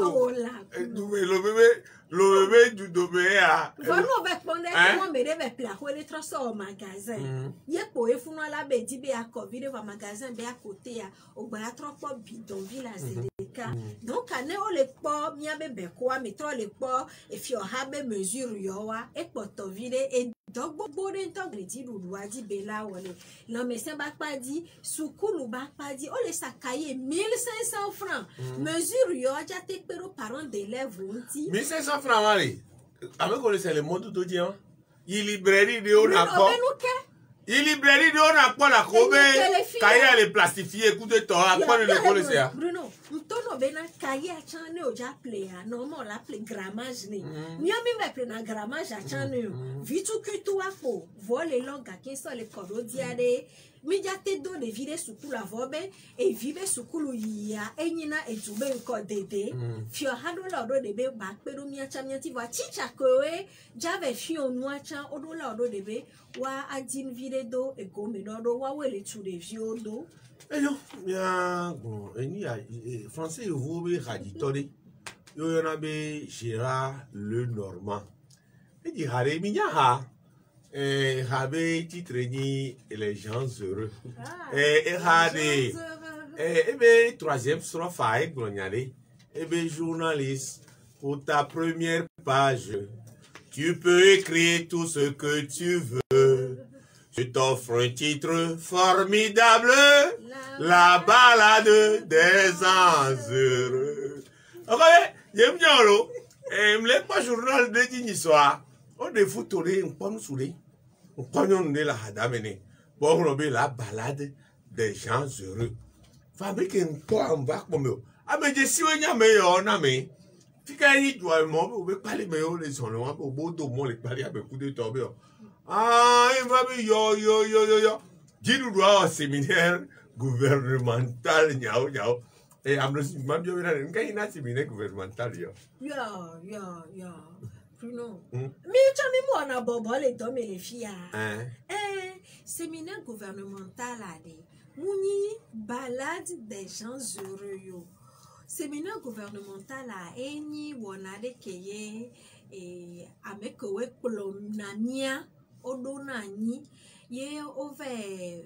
tu me lo bébé du domaine a voilà on va prendre comment me deve pla ko le troso au magasin ye po e funu ala be di be a covid va magasin be à côté ya o gba trop bidonville à Zedeka donc ane o le po mi abebe ko mi tro le po e fi o ha be mesure yo wa e poto vile e donc gbogbo de nto gredi lulu adi be la wole non mais ça ba pas dit soukulu ba pas dit o le sakaye 1500 francs mesure yo ja te pero parents d'élèves onti 1500 francs mari avec on c'est le monde tout dire il librairie de on a pas il librairie de on a pas la kobe kaye le plastifier coup de temps à quoi le l'école c'est Bruno mtono bena kaye a chane o ja play a normal la play grammage ni mi ami me play na grammage a chane vitu kutu apo vole longa kinso le kodo diade mi ja te do de vide sukulu avobe e vive sukulu ya enyina etube nko dede fio hado la odo de be ba pedo mi acha mi anti va chicha ko e jave fio nu acha odo la odo de be wa adin vide do e go me do wa wele tu de vio do yo bien bon eni français vous be raditori yo na be Gérard Lenormand e di hare mi nya ha habe titre ni les gens heureux et hade be troisième strophe à gloniale et be journaliste pour ta première page tu peux écrire tout ce que tu veux. Je t'offre un titre formidable, la balade des ans heureux. Ok, j'aime bien l'eau. Me pas journal de dîner soir. On est foutoré, on peut nous souder. On connaît on est la hadamene. Bon, on a la balade des gens heureux. Fabrique un toit en bac comme eux. Ah mais je suis un meilleur on a mais. Tu gagnes toi moi, on veut parler meilleur les gens, on peut beau de moi les parler avec coup de tomber. Ah, il va bien, yo. Dis-nous droit au séminaire gouvernemental, niao. Et à me dire, il y a un séminaire gouvernemental, yo. Yo. Bruno. Mais tu as mis moi en bobo les hommes et les filles. Séminaire gouvernemental là mouni balade des gens heureux yo. Séminaire gouvernemental là eni wonade keye et amekowe kolonania odonani ye ove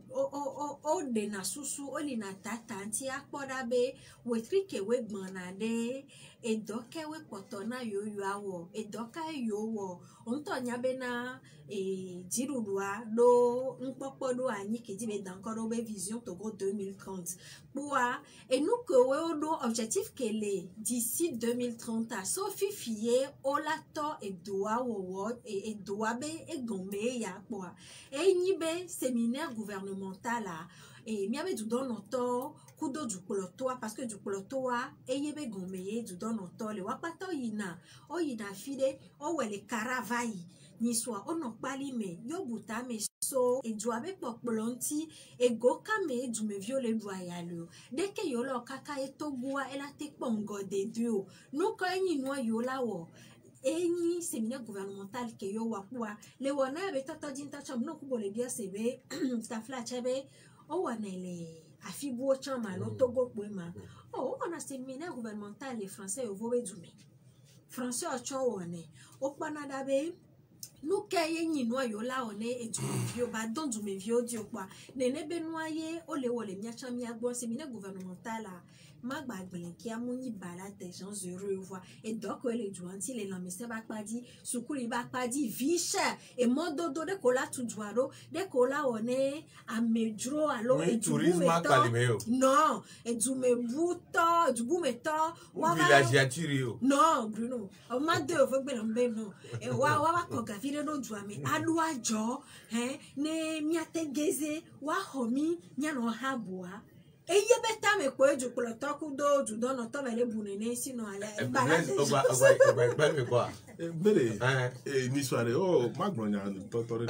o de na susu o li na tata anti akpoda be wetri ke we gbanade e doke we potona yo awo e doka yo wo onto nya be na e dirudwa do npopo do anyi ke di be dankoro be vision Togo 2030 boa et nous que we odo objectif kele d'ici 2030 a sofi fie olato e doa wo e doa be e gombe ya boa e nyi be séminaire gouvernemental là et miabe du don noto kudo du polotoa parce que du polotoa e yebe gomeye du don noto le wapato yina o yina fide o wele caravai ni soit ono pali me yo buta me so e duabe popolonti e goka me du me viole royal dès que yo lo kaka e togua e la te pongo de dio no ka ni no yo lawo eni séminaire gouvernemental ke yo wakwa le wana be tata dinta cham no kubole bia sebe stafla chebe o wana le afibo chama no Togo kwema o wana séminaire gouvernemental les français yo vowe dume français o cho wane o panada be nous keye ni no yo la one e du vio ba don du me vio dio kwa nene be noye o le wole mia cham ya gbo séminaire gouvernemental la magba gben ki amuni balade des gens heureux voir et donc les jouanti les lamise ba padi sukuri ba padi viche et modo do de kola tu jouaro de kola one amedro alo et tourisme akalimeo non et du me buto du bumeto wa villageature non Bruno o ma de o gbe lambe no e wa ko gavire no juame alu ajo ne miategeze wa homi nya no habua eye beta me ko eju polo toku do ju do no to vele bunene sino ala balade me quoi bere ni soirée o magnonya to to re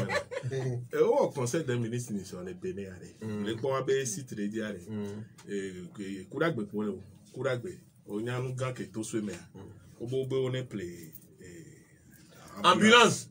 no o conseil des ministres ni so ne bene are le ko abe sitre di are kuragbe pole kuragbe o nyanu gan ke to so me o bo be on play ambulance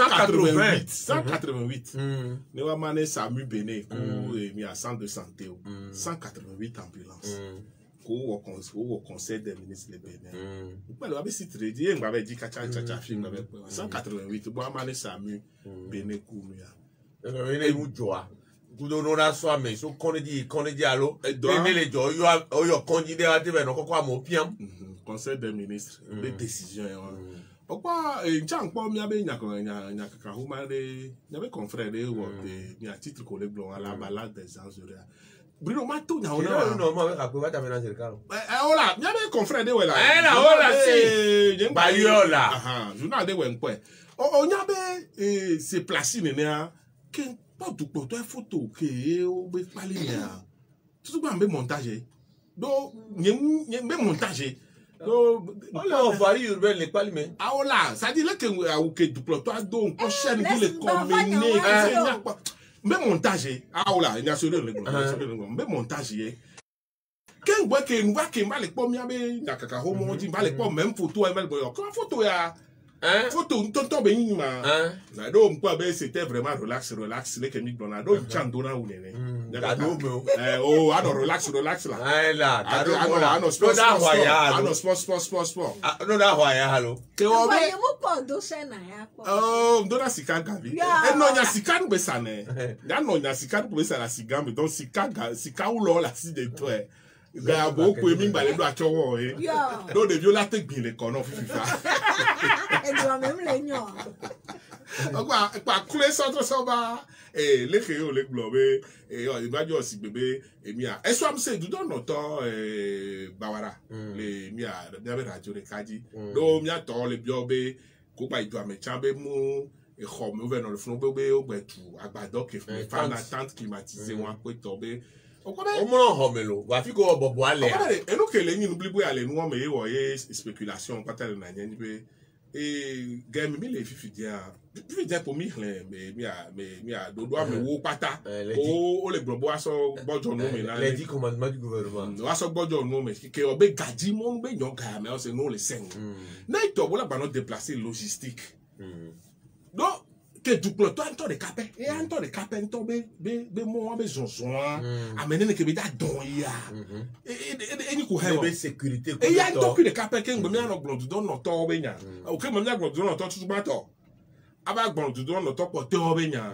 188 ne wa mané Samu Bene ko mi à centre de santé 188 ambulances ko au conseil des ministres de Bénin pas le si très dit on va dire kacha film 188 bo mané Samu Bene ko mi a ene mu joa kudo no ra so ame so kon di alo ene le jo yo konjide ate be no koko amopiam conseil des ministres les décisions pourquoi tiens pas mi abe nya kaka humare nya be confrère de wo mi a titre collègue blanc à la balade des gens heureux Bruno ma to nya ona no mo ka ko bata mena cercano hola mi abe confrère de wela la hola si bayola journal de wenpo o nya be se place ni na ke pas du poto photo ke o be pali ni a tout ba be montage do nye be montage on varie urbain les palmes ah là ça dit là que du plateau donc on chaîne les communes mais montage ah là il y a sur le mais montage quand voit que nous va que mal les pommes y a kaka homo dit mal les pommes même photo elle boyo comment photo ya photo tonton ben ma na do mpo be c'était vraiment relax les que mi dona do chandona ou nene oh ano relax là là ano sport no da hoya halo ke o be mo po do se na ya po oh dona sika gavi no nya sika no be sane ya no nya sika no be sala sika me donc sika u lo la si de to ga bo ko mi gba le do achowo do de viola te gbin le kono fifa e do même le nyo pa kule centre soba le ke o le globe o ibajo si bebe emi a eso am se du don no to bawara le mi a de be radio re kaji do mi a to le biobe ko pa ijo amechabe mu e kho mi over no le fun bebe o gbetu agbado ke fun fa na tante climatisé won pe to be o mo homelo wa fi ko bobo ale e no ke le yin blibu ale nu o me wo ye speculation patel na nyen be et game mi le fifi dia pour mi a dodo ame wo pata o le gbogbo aso gbojo nu mi na les 10 commandements du gouvernement aso gbojo nu mi ke obe gaji mo be yan ga me o se no le sen na ito bo la ba no déplacer logistique donc que du plan toi de capé et en de capé en be mo be zonzon amene ke be da don ya et ni ko he be sécurité et ya to que de capé ke ngbe mi an gbon du don no to be nya o ke mo mi gbon du don no to tu ba to aba gbon du don no to po te o be nya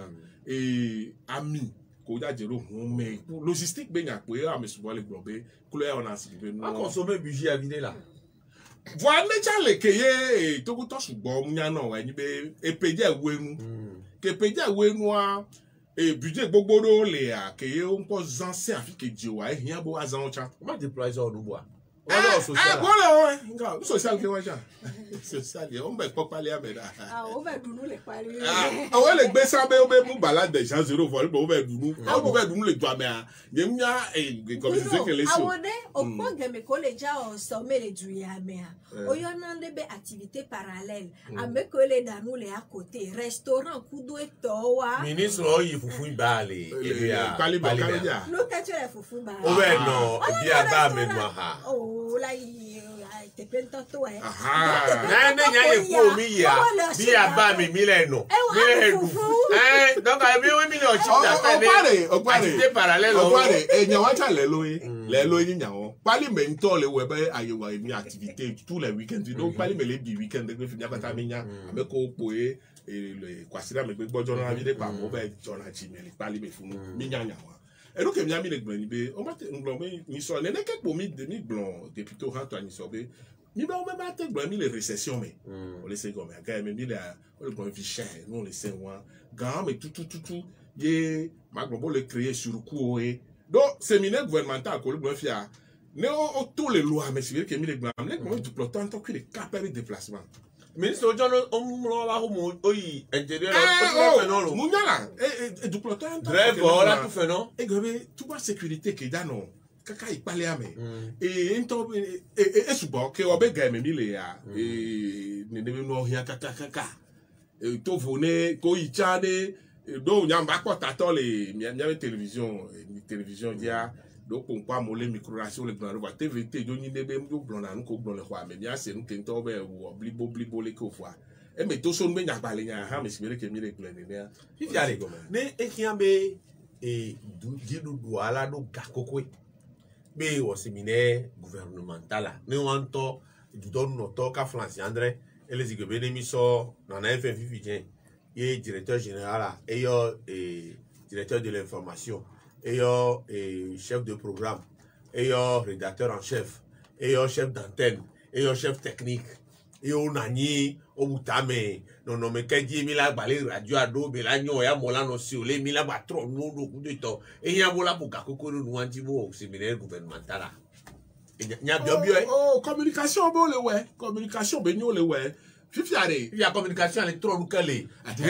et ami ko ja jero hun me logistique be nya pe am subo le gbon be kulo ya ona si be no a consommer budget à vider là voilà le keye to ko to subo nya na wa ni be epeje wenu ke peje wenu a budget gbogbo ro le a keye o npo zanse afi keje wa ehia bo azan cha on va déployer ça au bois wala social wala nga social ke wa cha social ye on be po pale ameda o be dunu le pale o le gbe sabe o be mu balade ja 0 vol bo be dunu o be dunu le jo ame a ye nya comme je sais que les so awode o po game ko le ja o so me le du ya ame a o yo na nde be activité parallèle ame ko le danu le à côté restaurant kudo e to wa ministre o yi fufu ibale e bia pale ja no ka chere fufu ba o be no bia ba me no ha la te pento to e na nya ye ko mi ya bia ba mi mi le no mi le du donc a bi we mi le o chi ta pe o activité parallèle o pare e nya wa cha le lo yi nya o parlement le we be ayewa mi activité tous les week-ends donc parlement le bi week-end de fi nya ta mi nya ame ko po e le kwasira me gbe gbojo na bi de pa mo be jona chi mi le parlement funu mi nya wa et donc mi ami le gbon ni be o ma te ngbon mi so ne ke po mi de mi blon député ha to ani so be mi ba o me ba te gbon mi le récession me o le se go me ga me mi le o le gbon vi cher non le se wa ga me tout ye ma gbon bo le créer sur coup e donc séminaire gouvernemental ko le gbon fia ne o tous les lois mais c'est que mi le gbon le gbon du plotant tant que les capable déplacement ministre ojo no la homo oyi intérieur o munyala et du plotant bref voilà tout fait non et gobe tout ba sécurité ke da no kaka ipale ame et ento et subo ke obe ga me mi le ya ne ne no hia kaka e to vone ko ichade do nyamba ko tato le mi télévision dia do pon pa mo le microration le gnan wa TVT do ni debe do blon na ko blon le kwa me mi ase nu ke nto be wo blibo le ko fwa e me to so nu nya gbale nya ha me sibere ke mi le glen ne fi ale ne e kiambe e du ala do gakokwe be o séminaire gouvernemental ne wanto du don no to ka France André et les igbe ne mi so na na FF Vivien et directeur général et yo directeur de l'information et yo chef de programme et yo rédacteur en chef et yo chef d'antenne et yo chef technique et yo nani o butame no me keji mi la gbale radio ado be la nyo ya mola no si o le mi la ba tro no do ku de to e ya bola bu ka kokoro nu anti bo séminaire gouvernemental nya bio communication bo le we communication be nyo le we fifiare il y a communication électronique calé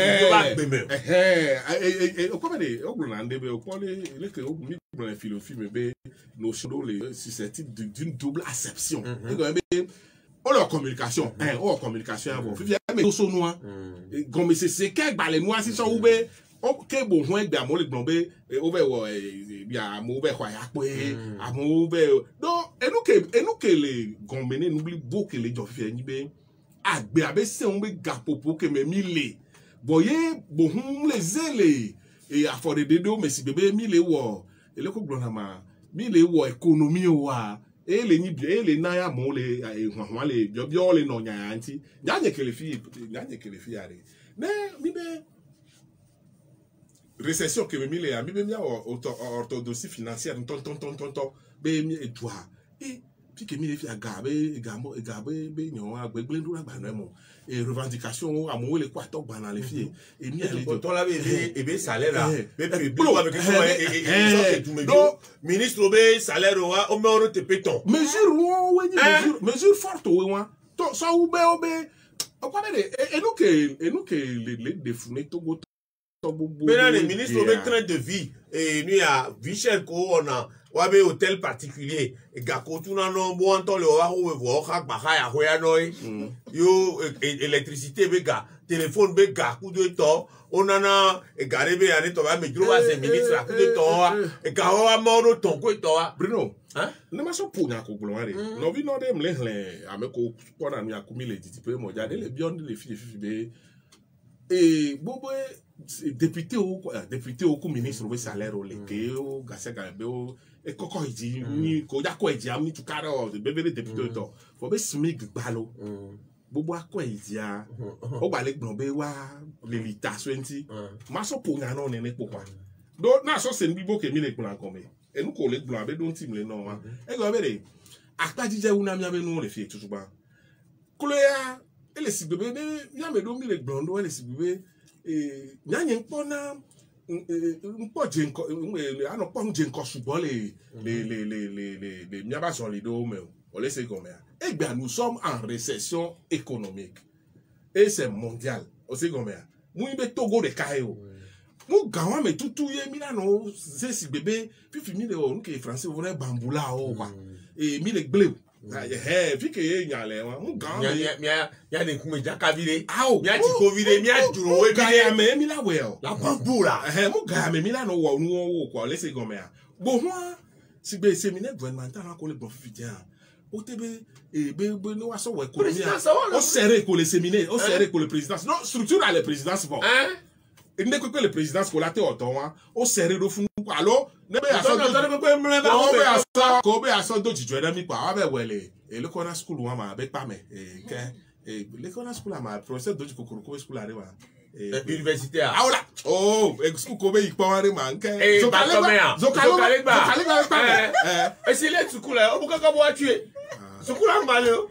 o ko be o gbona ndebe o ko le ke o mi gbona philosophie be no shodo le susceptible d'une double acception e go be o la communication o communication bon fifiare me so noa gomme c'est que gba le noa si so ube o ke bo hun egbe amole gbon be o be wo bi amo be kwa ya pe amo be do enu ke le gomme ne nubli bo ke le jo fifiare ni be agbe abe se on be gapopo ke me mi le boye bo hun le zele e afode dedo me si bebe mi le wo ele ko gbona ma mi le wo economy wa ele ni bi ele na ya mo le hwan le bio le no nya anti nya kele fi are ne mi be récession que mi le mi be mi orthodoxie financière ton be mi etwa puis que mi le fi agabe be nyon agbegble ndo agba no mo et revendication amowe le kwa to gba na le fi et mi ale to la be salaire là be plus avec so ministre be salaire wa o me oro te peton mesure forte we to so ube o kwa be enu ke le defune to go maintenant les ministres ont train de vie et nous a vie cher ko on a wa be hôtel particulier gako tuna no bo anto le wa ho vo ha gba ha ya ho ya no yo électricité be ga téléphone be ga ku de to onana gare be ani to ba me dro wa se ministre ku de to wa ga wa mo ro ton ku to wa Bruno ne ma so punya ko glonare no vi no dem le ame ko pona nu akumi le titi pe mo jade le bion le fi be et bobo député ou comme ministre au salaire au légué au gaseka be o e koko iji ni ko ja ko iji am ni tukare o be be député to for be smig gbalo bobo akọ iji a o gba le gbon be wa le lita 20 ma so punya no ne popa do na so se nbi bo ke mi le gbon akọ me enu ko le gbon abe don team le no wa e go be re akpajije una mi abe no le fi tutuba kuloya ele si bebe ne ya me do mi le gbon do ele si bebe nyanye nkpona nkpo jenko ano pon jenko ṣùgbọ́n le mi aba so le do me o le se comme e gba nous sommes en récession économique et c'est mondial o se comme mu ibe Togo de kayo mu gawa me tutu ye mi na no se si bebe fifi mi le o nke français o ne bambula o wa e mi le gble fi ke ye nyale wa mu gan ya de kuma jaka vire ya ti ko vire mi a duro we ga ya me mi la we o la bambula mu ga me mi la no wo nu wo ko le se go me a bo ho si be séminaire gouvernemental ko le bon fi dia o te be be no wa so we ko mi a o serré ko le séminaire o serré ko le présidence non structure à le présidence bon et ne que le présidence ko la te o ton wa o serré do fun alo ne be aso ko be aso do jijo na mi pa wa be wele e le kona school wa ma be pa me ke le kona school ma professeur do jikokoro ko school are wa université a awla oh school ko be ipo wa re ma nke zokale e si le school o bu kaka bo wa tue school a ma le o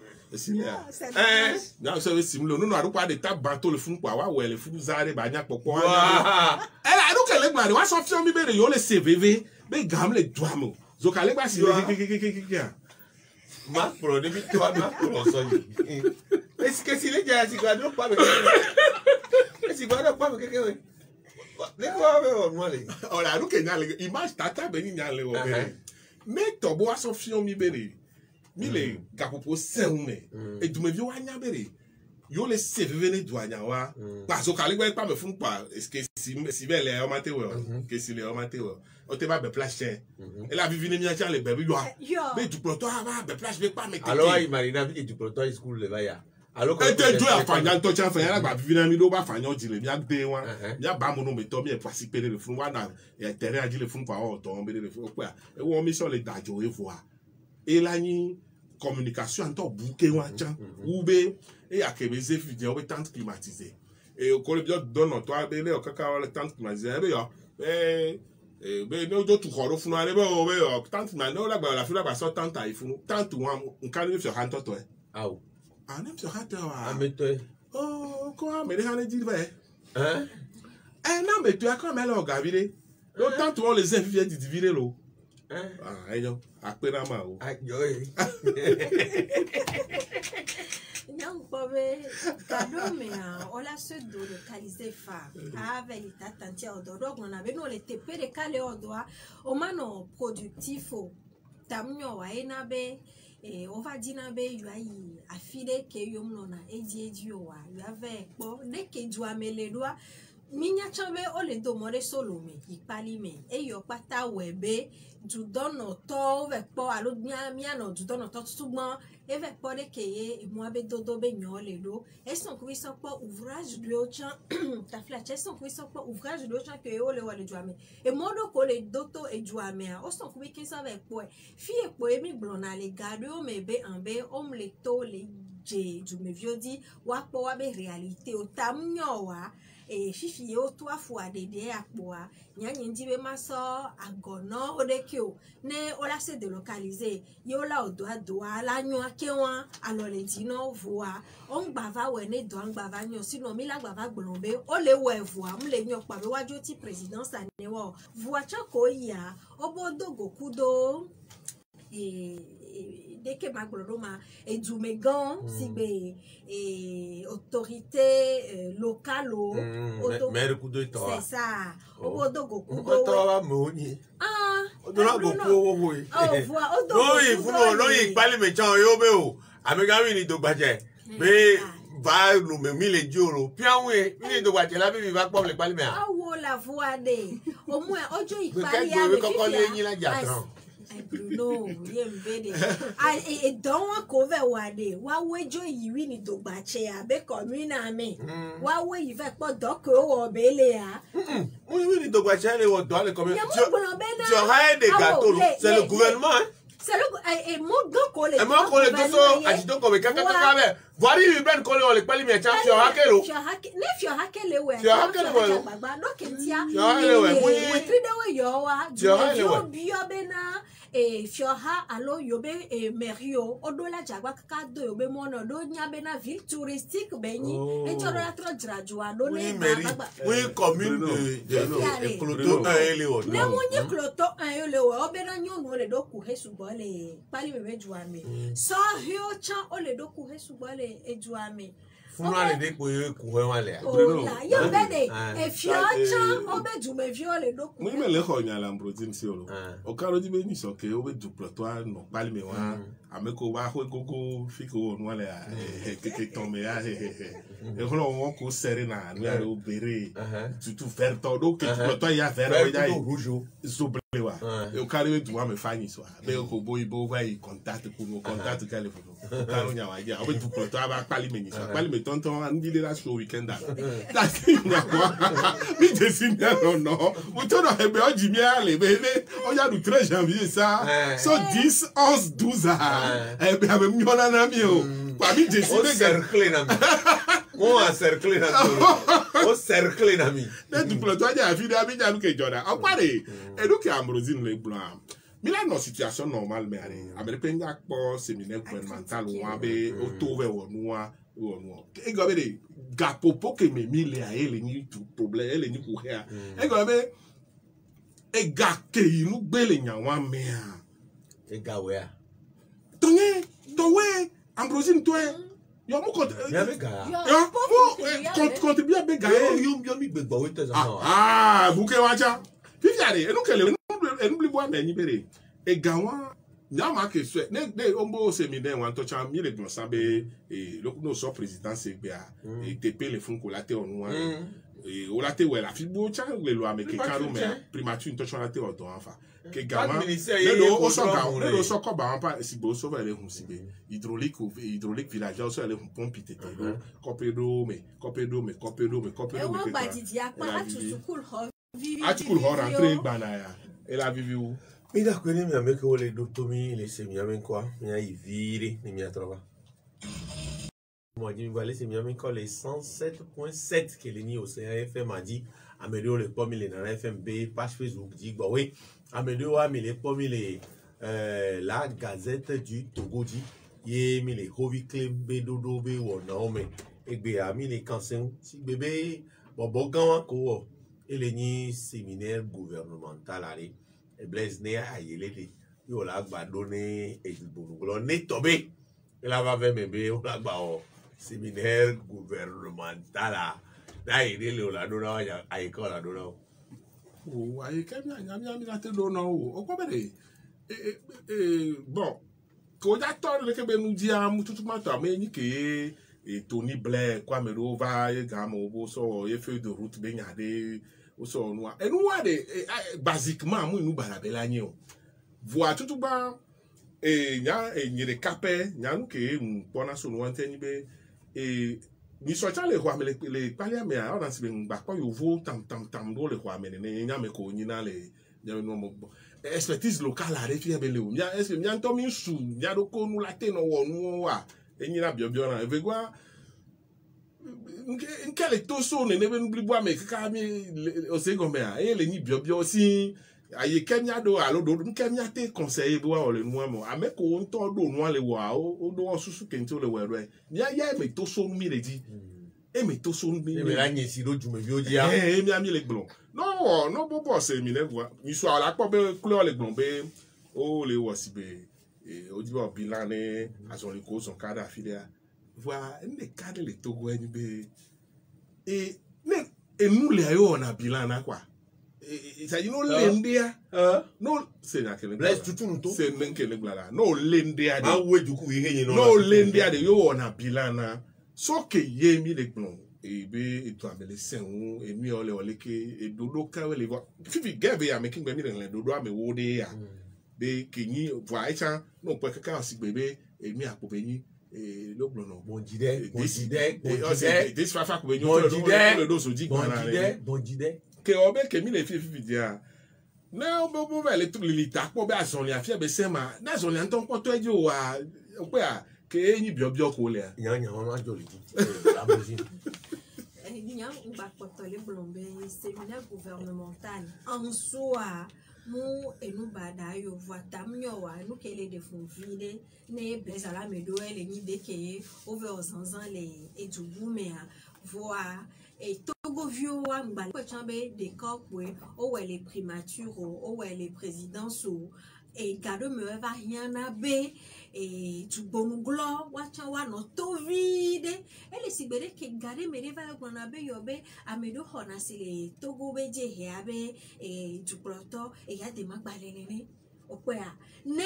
na so we simlo no arupa de tab bato le fun pa wa wele fu zare ba nya popo wa aru kele gba wa so fion mi bere yo le CVV be gam le douamo zokale gba si le ma pro de bi to ma pro so yi est-ce que si le ja si gba do pa me si gba do pa me keke we le ko wa be o mo le ora aru ke nya le image tata be ni nya le o bere me to bo wa so fion mi bere mi le gapopo seune e dume vi wa nya bere yo le CVV ne douanya wa pa so kale gba pa me fun pa est-ce que si bele o mate we que si le o mate we o te ba be place et la vivine mi a cha le be yo be du proto ba be place be pa me alors il marina vi du proto school le va ya alors que te do afanya to cha afanya la gba vivine mi do ba afanya o jile mi a gbe wa mi a ba mo no me to mi e pasi pere le fun wa na e tere ajile fun pa o to be le fun pe e wo mi so le dajo e vo et la ni communication en to bouquet wa chan ou be et akebe ze fi je o be tente climatisé et ko le bio donne to be le o kaka o le tente climatisé be yo be no do tu khoro funu ale be o be o tente ma no la gba la fi la ba so tente ai funu tente wa nkan le fi o han to to e aw anem fi o han to wa ameto oh ko a me le han di be na me tu akọ me le o gavire lo tente o le ze fi di divire lo ayo apera ma o ayo non pove cadeau mais on la se do localiser fa avec l'état tantia odoro on avait no le tepe de cale odoa o mano productif o tamnyo wa enabe on va dire nabe yuai afile ke yomno na eji o wa yu ave po de ke ju amele doa minya chambe o le do more solo me ipali me e yo pata webe du dono to ve po alo mia no du dono to sugbon e ve po de keye mo abe dodo be nyon le lo e son ko so po ouvrage de ochan ta flache son ko so po ouvrage de ochan ke o le wa le juame e modo ko le doto e juame o son ko ke so ve po fi e po e mi blona le gade o me be anbe o me le to le je du me viodi wa po wa be réalité o tamnyo wa e fifi o to afua de apoa nyanyi ndibe maso agono odekio ne ola se délocaliser yo la odoa doa la nyo akewan alole dino voa on gbava we ne do an gbava nyo sino mi la gbava gbolombe o le we voa mu le nyo pa be wajo ti présidence ane wo voa chako ya obodo gokudo dès que ma gloroma et du mégan si be autorité locale maire coup de toi c'est ça au bodo go coup de toi moni Odona go po wo yi. Oh, voilà. No yi funo no yi pali me chan yo be o. Amega mi ni dogbaje. Be va no me mi le joro. Pianwe mi ni dogbaje la bi va pom le pali me a. Awo la voix de. Au moins ojo ìparí ya me koko le yin la jatran. Bruno, yembede. E don wa ko ve wa de. Wa wejo yiwi ni dogbache a be komina me. Wa we yi fe po doko o bele a. Oui, ni dogbache le wo do le comme. Tu auras des gâteaux, c'est le gouvernement. C'est le mo doko le. E mo ko le doso ajito ko be kaka be. Vari yu ben ko le o le pali me chan fio hakelo. Fio hakelo. Ne fio hakelo we. Fio hakelo we. Gbagba do kentia. Fio hakelo we. We tride we yo wa. Fio hakelo we. Bio be na fioha alo yobe merio odola jagwa kaka do yobe mono do nyabe na ville touristique beni e joro la tro drajwa do ne ba. Oui, commune de Cloto 1 ele o. Ne wonye Cloto 1 ele o obe na nyonu le do ku hesubo le pali me juame. So hio chan o le do ku hesubo le ejuame. Funa le de ko ku he wan le. Oh la yo bede e fio chan obe jume fio le do ku. Mo me le ko nya la mbrotin si olo. O karo di be ni so ke obe du ploto no pali me wa ameko wa ho gogo fiko no le ke tombe ya e ko won ko sere na no ya o bere tutu verto do ke ploto ya vero ya rouge so blewa e o karo du wa me fani so be ko boy bo wa i contact ku no contact ka le foto karo nya wa ya obe du ploto ba pali me ni so pali me tonton an di la show weekend that nya wa mi je si no mo to no ebe o ji mi ale be o ya du 13 janvier ça so 10 11 12 ans eh bien même yona na mi o pa mi je si o cercle na mi mo a cercle na mi o cercle na mi na du ploto ya fi da mi ja ke joda o pare e do ke Ambrosine le blanc mi la no situation normale me are american ga po séminaire gouvernemental wa be o to we wonu e go be de ga popo ke me mi le a ele ni tu problème ele ni ku he e go be e ga ke inu gbele nya wa me a e ga we a Tonye, towe, Ambrosine toi. Yo mo contribue à bega. Yo mi gbegba we te bouquet wacha. Fifiare, e no kele, e no blibo na ni bere. E gawa, ya ma ke so, ne ombo séminaire wan to cha mi le gbon sabe no so président se gbe a e TP le fun ko late onu wa. E o late we la fibo cha le lo ameke karo me primature to cha late o don afa. Que gamin o so ko ba pa si bo so va le hun si be hydraulique villageois so le hun pompe tete copedo me e won gba titi apa atu school ho rentrer gba na ya e la vivi où mi da kwene mi ameke o le doctor mi le se mi amen kwa mi ai vire ni mi atrova moi di mi va le se mi amen ko le 107.7 que le ni au CFM a dit améliore le pomme les dans FMB page Facebook dit bah oui améliore mais les pommes les la gazette du Togo dit yé mi les hovi clem bedodo be wo na ome egbe ami les cancer si bébé bobo gan ko et les ni séminaire gouvernemental allez et blaise ne ayele de yo la gba donner et bonuglo ne tomber et là va vers bébé on la gba séminaire gouvernemental là da ire le la do na ya ai ko la do na o ai ke mi la te do na o ko bere bon ko ja to le ke be nu dia mu tutu ma to me ni ke Tony Blair kwa me do va e ga mo bo so e feuille de route be nya de o so no e nu wa de basiquement mu nu barabela ni o voa tutu ba nya ni de capé nya nu ke mpona so no anteni be ni so cha le kwa me le palia me a ona si be ngba kwa yo vo tam do le kwa me ne nya me ko nyina le nya no mo expertise locale a refia be le o nya est nya to mi su nya do ko nu la te no wo nu wa enyina biobio na evegwa nkele toso ne be nu blibo me kaka mi o se go me a ele ni biobio si aye kenya do alo do kenya te conseiller bo wa le nu mo ameko nto do nu ale wa o do susu kenti o le wero ya me toso nu mi le di e me toso nu mi me la nyi si do jume bi o di a mi ami le gbon no bo se mi le wa mi so ala po be couleur le gbon be o le wo si be o di ba bilan ne azon le ko son kada filia voilà ne kada le Togo eni be ne nous le ayo na bilan na kwa ça dit no lendia no c'est na kele Blaise tutu nuto c'est nkele gbara no lendia ah ouais du coup il no lendia de yo na bilana so ke yemi le gbon e be eto abele sen e mi ole ke e dodo ka we le vo fifi gebe ya making be mi le dodo ame wo de ya be kenyi vo aicha no pe kaka si bebe e mi apo benyi e lo gbon no bondide this fafa ko benyi le do so jigana bondide que obe ke mi le fifi dia na bo le tout le ta po be azon le afia be sema na azon le anton po to eji wa pe a ke yin bio ko le yan ma joli ti amoji il y a un bac potole blombe séminaire gouvernemental en soi nous et nous badayo voitam wa nous kele de fond vide ne Blaise à la medo elle ni de ke over aux ans les et du boumea voir et Togo vieux wa mbal ko chambe de corps ou elle est primature ou elle est présidence et gado me va rien abe et tu bon glo wacha wa no to vide ele sibere ke gade me va gona be yobe amedo hona sile Togo be je he abe et tu proto et ya de magbalene okwea ne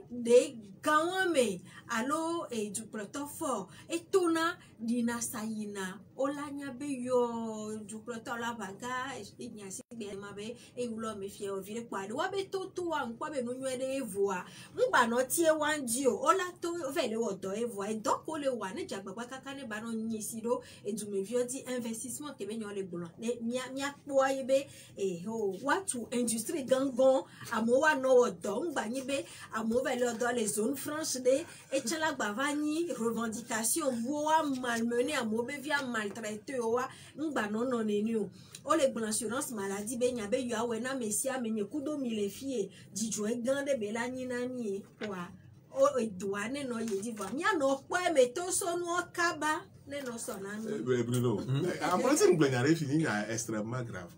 de gawame alo e du proto fort et tona dina sayina olanya be yo du proto la baga e nya si be mabe e ulo me fie o vire kwade wa be to wa nkwa be no nwede evoa ngba no tie wanji o ola to vele wodo evoa e doko le wa ne jagbagba kaka ne ba no nyisi do e du me vio di investissement ke be nyo le gbolo ne mia po ayebe e ho what to industrie gangon amowa no ngba nyi be amovele dans les zones franches de et tchala gbavani revendication boa malmené amobe via maltraité owa ngba non eniu o les blanchirance maladie be nya be yo awena mesia menye kudo mille fie dijo e gande be la ni nani kwa o edouane no yedi va mia no kwa me to so no kaba ne no so na Bruno en français ngbenyare fini na extrêmement grave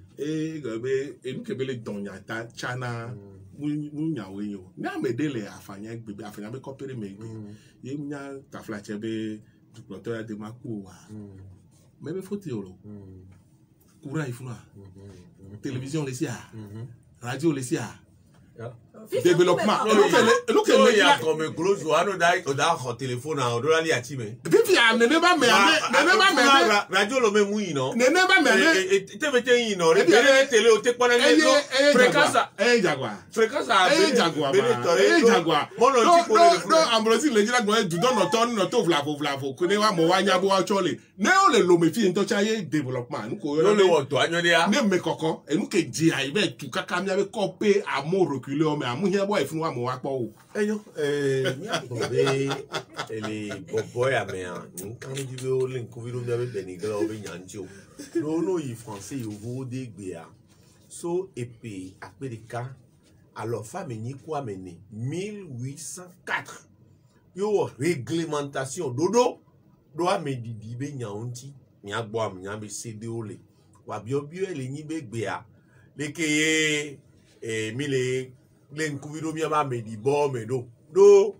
et gobe e mu kebele donya ta chana munya wenyo na medele afanya gbebe afanya be kopere megbe ye munya taflache be du protoya de maku wa mebe foti oro kura ifuna télévision les sia radio les sia développement look at ya comme gros joano dai o da ho téléphone na o do ali atime bibi am ne ba me radio lo me mu yin no ne ba me te mete yin no re tele o te pona ni no fréquence jagua mono ti ko le no ambrosi le jira gbo du don no ton no to vlavo ko ne wa mo wa nya bo wa chole ne o le lo me fi nto chaye développement ko yo le wo to anyo dia ne me koko enu ke ji ai be tu kaka mi ave ko pe amoro reculer o me amu here boy fun wa mo wa po o eyo mi akobe ele boy amen nkan di be o le nko video mi ave benigla o be nyanjo no yi français yo vo de gbea so épée apelika alors femme ni quoi mener 1804 yo réglementation dodo do amedidi be nyanti mi agbo am nya be cede ole wa biobio ele ni be gbea lekeye mi le nkuvido mi ama medi bo medo do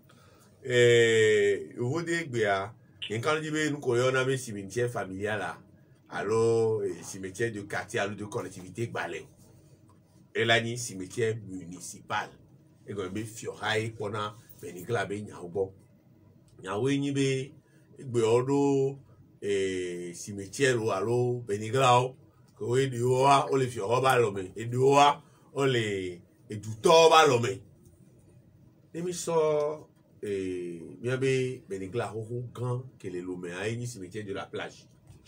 ovode gbea nkan di be nko yo na me cimetière familial là alors cimetière de quartier alors de collectivité gbalé elani cimetière municipal e go be fiorai pona benigla be nyawo ni be gbe odo cimetière o alo benigla o ko e di oa o le fioro ba lo me e di oa o le eduto ba lo me emi so mi be benigla ho grand que le lo me a ni cimetière de la plage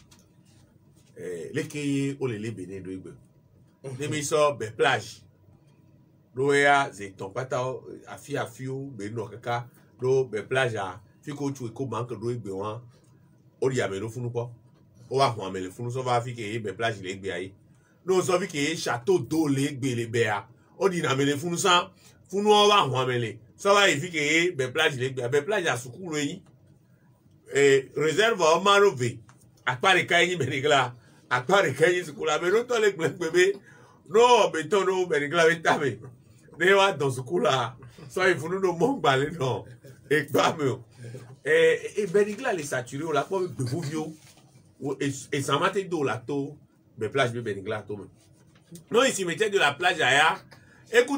lekeye o le bene do igbe emi so be plage do ya ze ton pata afio be no kaka do be plage a fi ko chu ko bank do igbe wan o ri amelo funu po o wa hon amele funu so va fi ke be plage le gbe ayi no so fi ke château d'eau le gbe le be a o di na amele funu san funu o wa hon amele so va fi ke be plage le gbe be plage a sukuru yin réserve o marove apare kai yin benigla apare kai yin sukuru amelo to le gbe be no beton no benigla be tame ne wa dans sukuru so il funu no mo gbale no e gba me o benigla le saturé o la po be vovio et ça m'a été do la to be plage be benigla to me Non, il cimetière de la plage, écoute,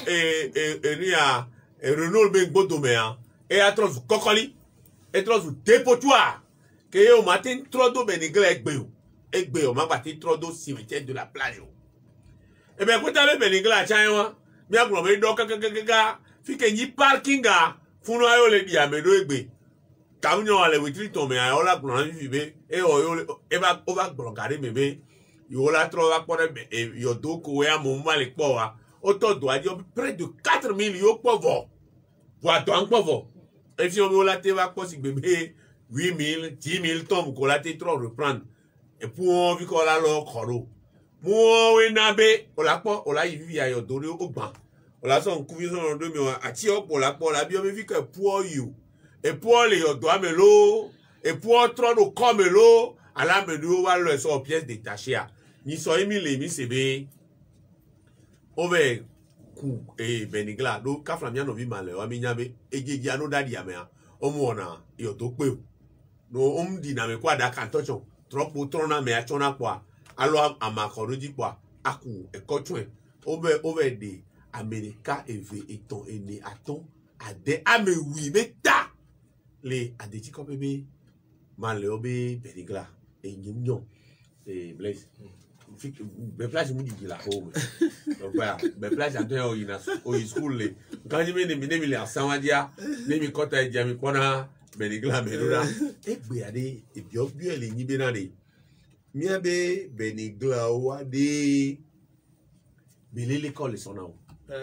Renault Ben Bodomea, et à trop cocoli, et trop dépotoir, que au matin, trop d'eau Benigla Egbeo, m'a battu trop d'eau cimetière de la plage. Eh bien, quand t'avais Benigla, tiens, bien pour me dire, fi que ni parking, funu ayo le di amedo Egbe. Camion ale witri tombe, ayola pour vive, et va blocare bébé. Yola trova kpɔɖe yodo ko ya mo ma le kpɔ wa wotɔ doa dzi près de 4000 yo kpɔ vɔ voa doa ŋkpɔ vɔ efi wo la te va kpɔ si gbebe 8000 10000 tonnes ko la te trɔ reprendre et pour vi ko la lɔ xɔ ɖo mo we na be o la kpɔ o la yi vivi ayo do ɖe o gbã o la sɔ ŋkuvi sɔ ɖo mi wa ati o kpɔ la kpɔ la bi o be fi ke puɔ yi et puɔ le yodoa me lo et puɔ trɔ ɖo kɔ me lo ala me do va lɔ sɔ pièce détachée a ni so emi le mi sebe ove ku Benigla do ka flamia no vi male wa mi nyabe ejeji anu dadi amea omu ona yo to pe no di na me kwa da kan tocho tropo trona me achona kwa alo amakoroji kwa aku ekotwe ove de America eve eton ene aton ade ame wi meta le adeti ko bebe male obe Benigla enyinyo Blaise be place mu di la home donc voilà be place anto o school le quand je me ne le asanwadia ne mi kota e jami kona Benigla melura egbe ade e bio le nyibe na de mi abe Benigla wa de belele call so now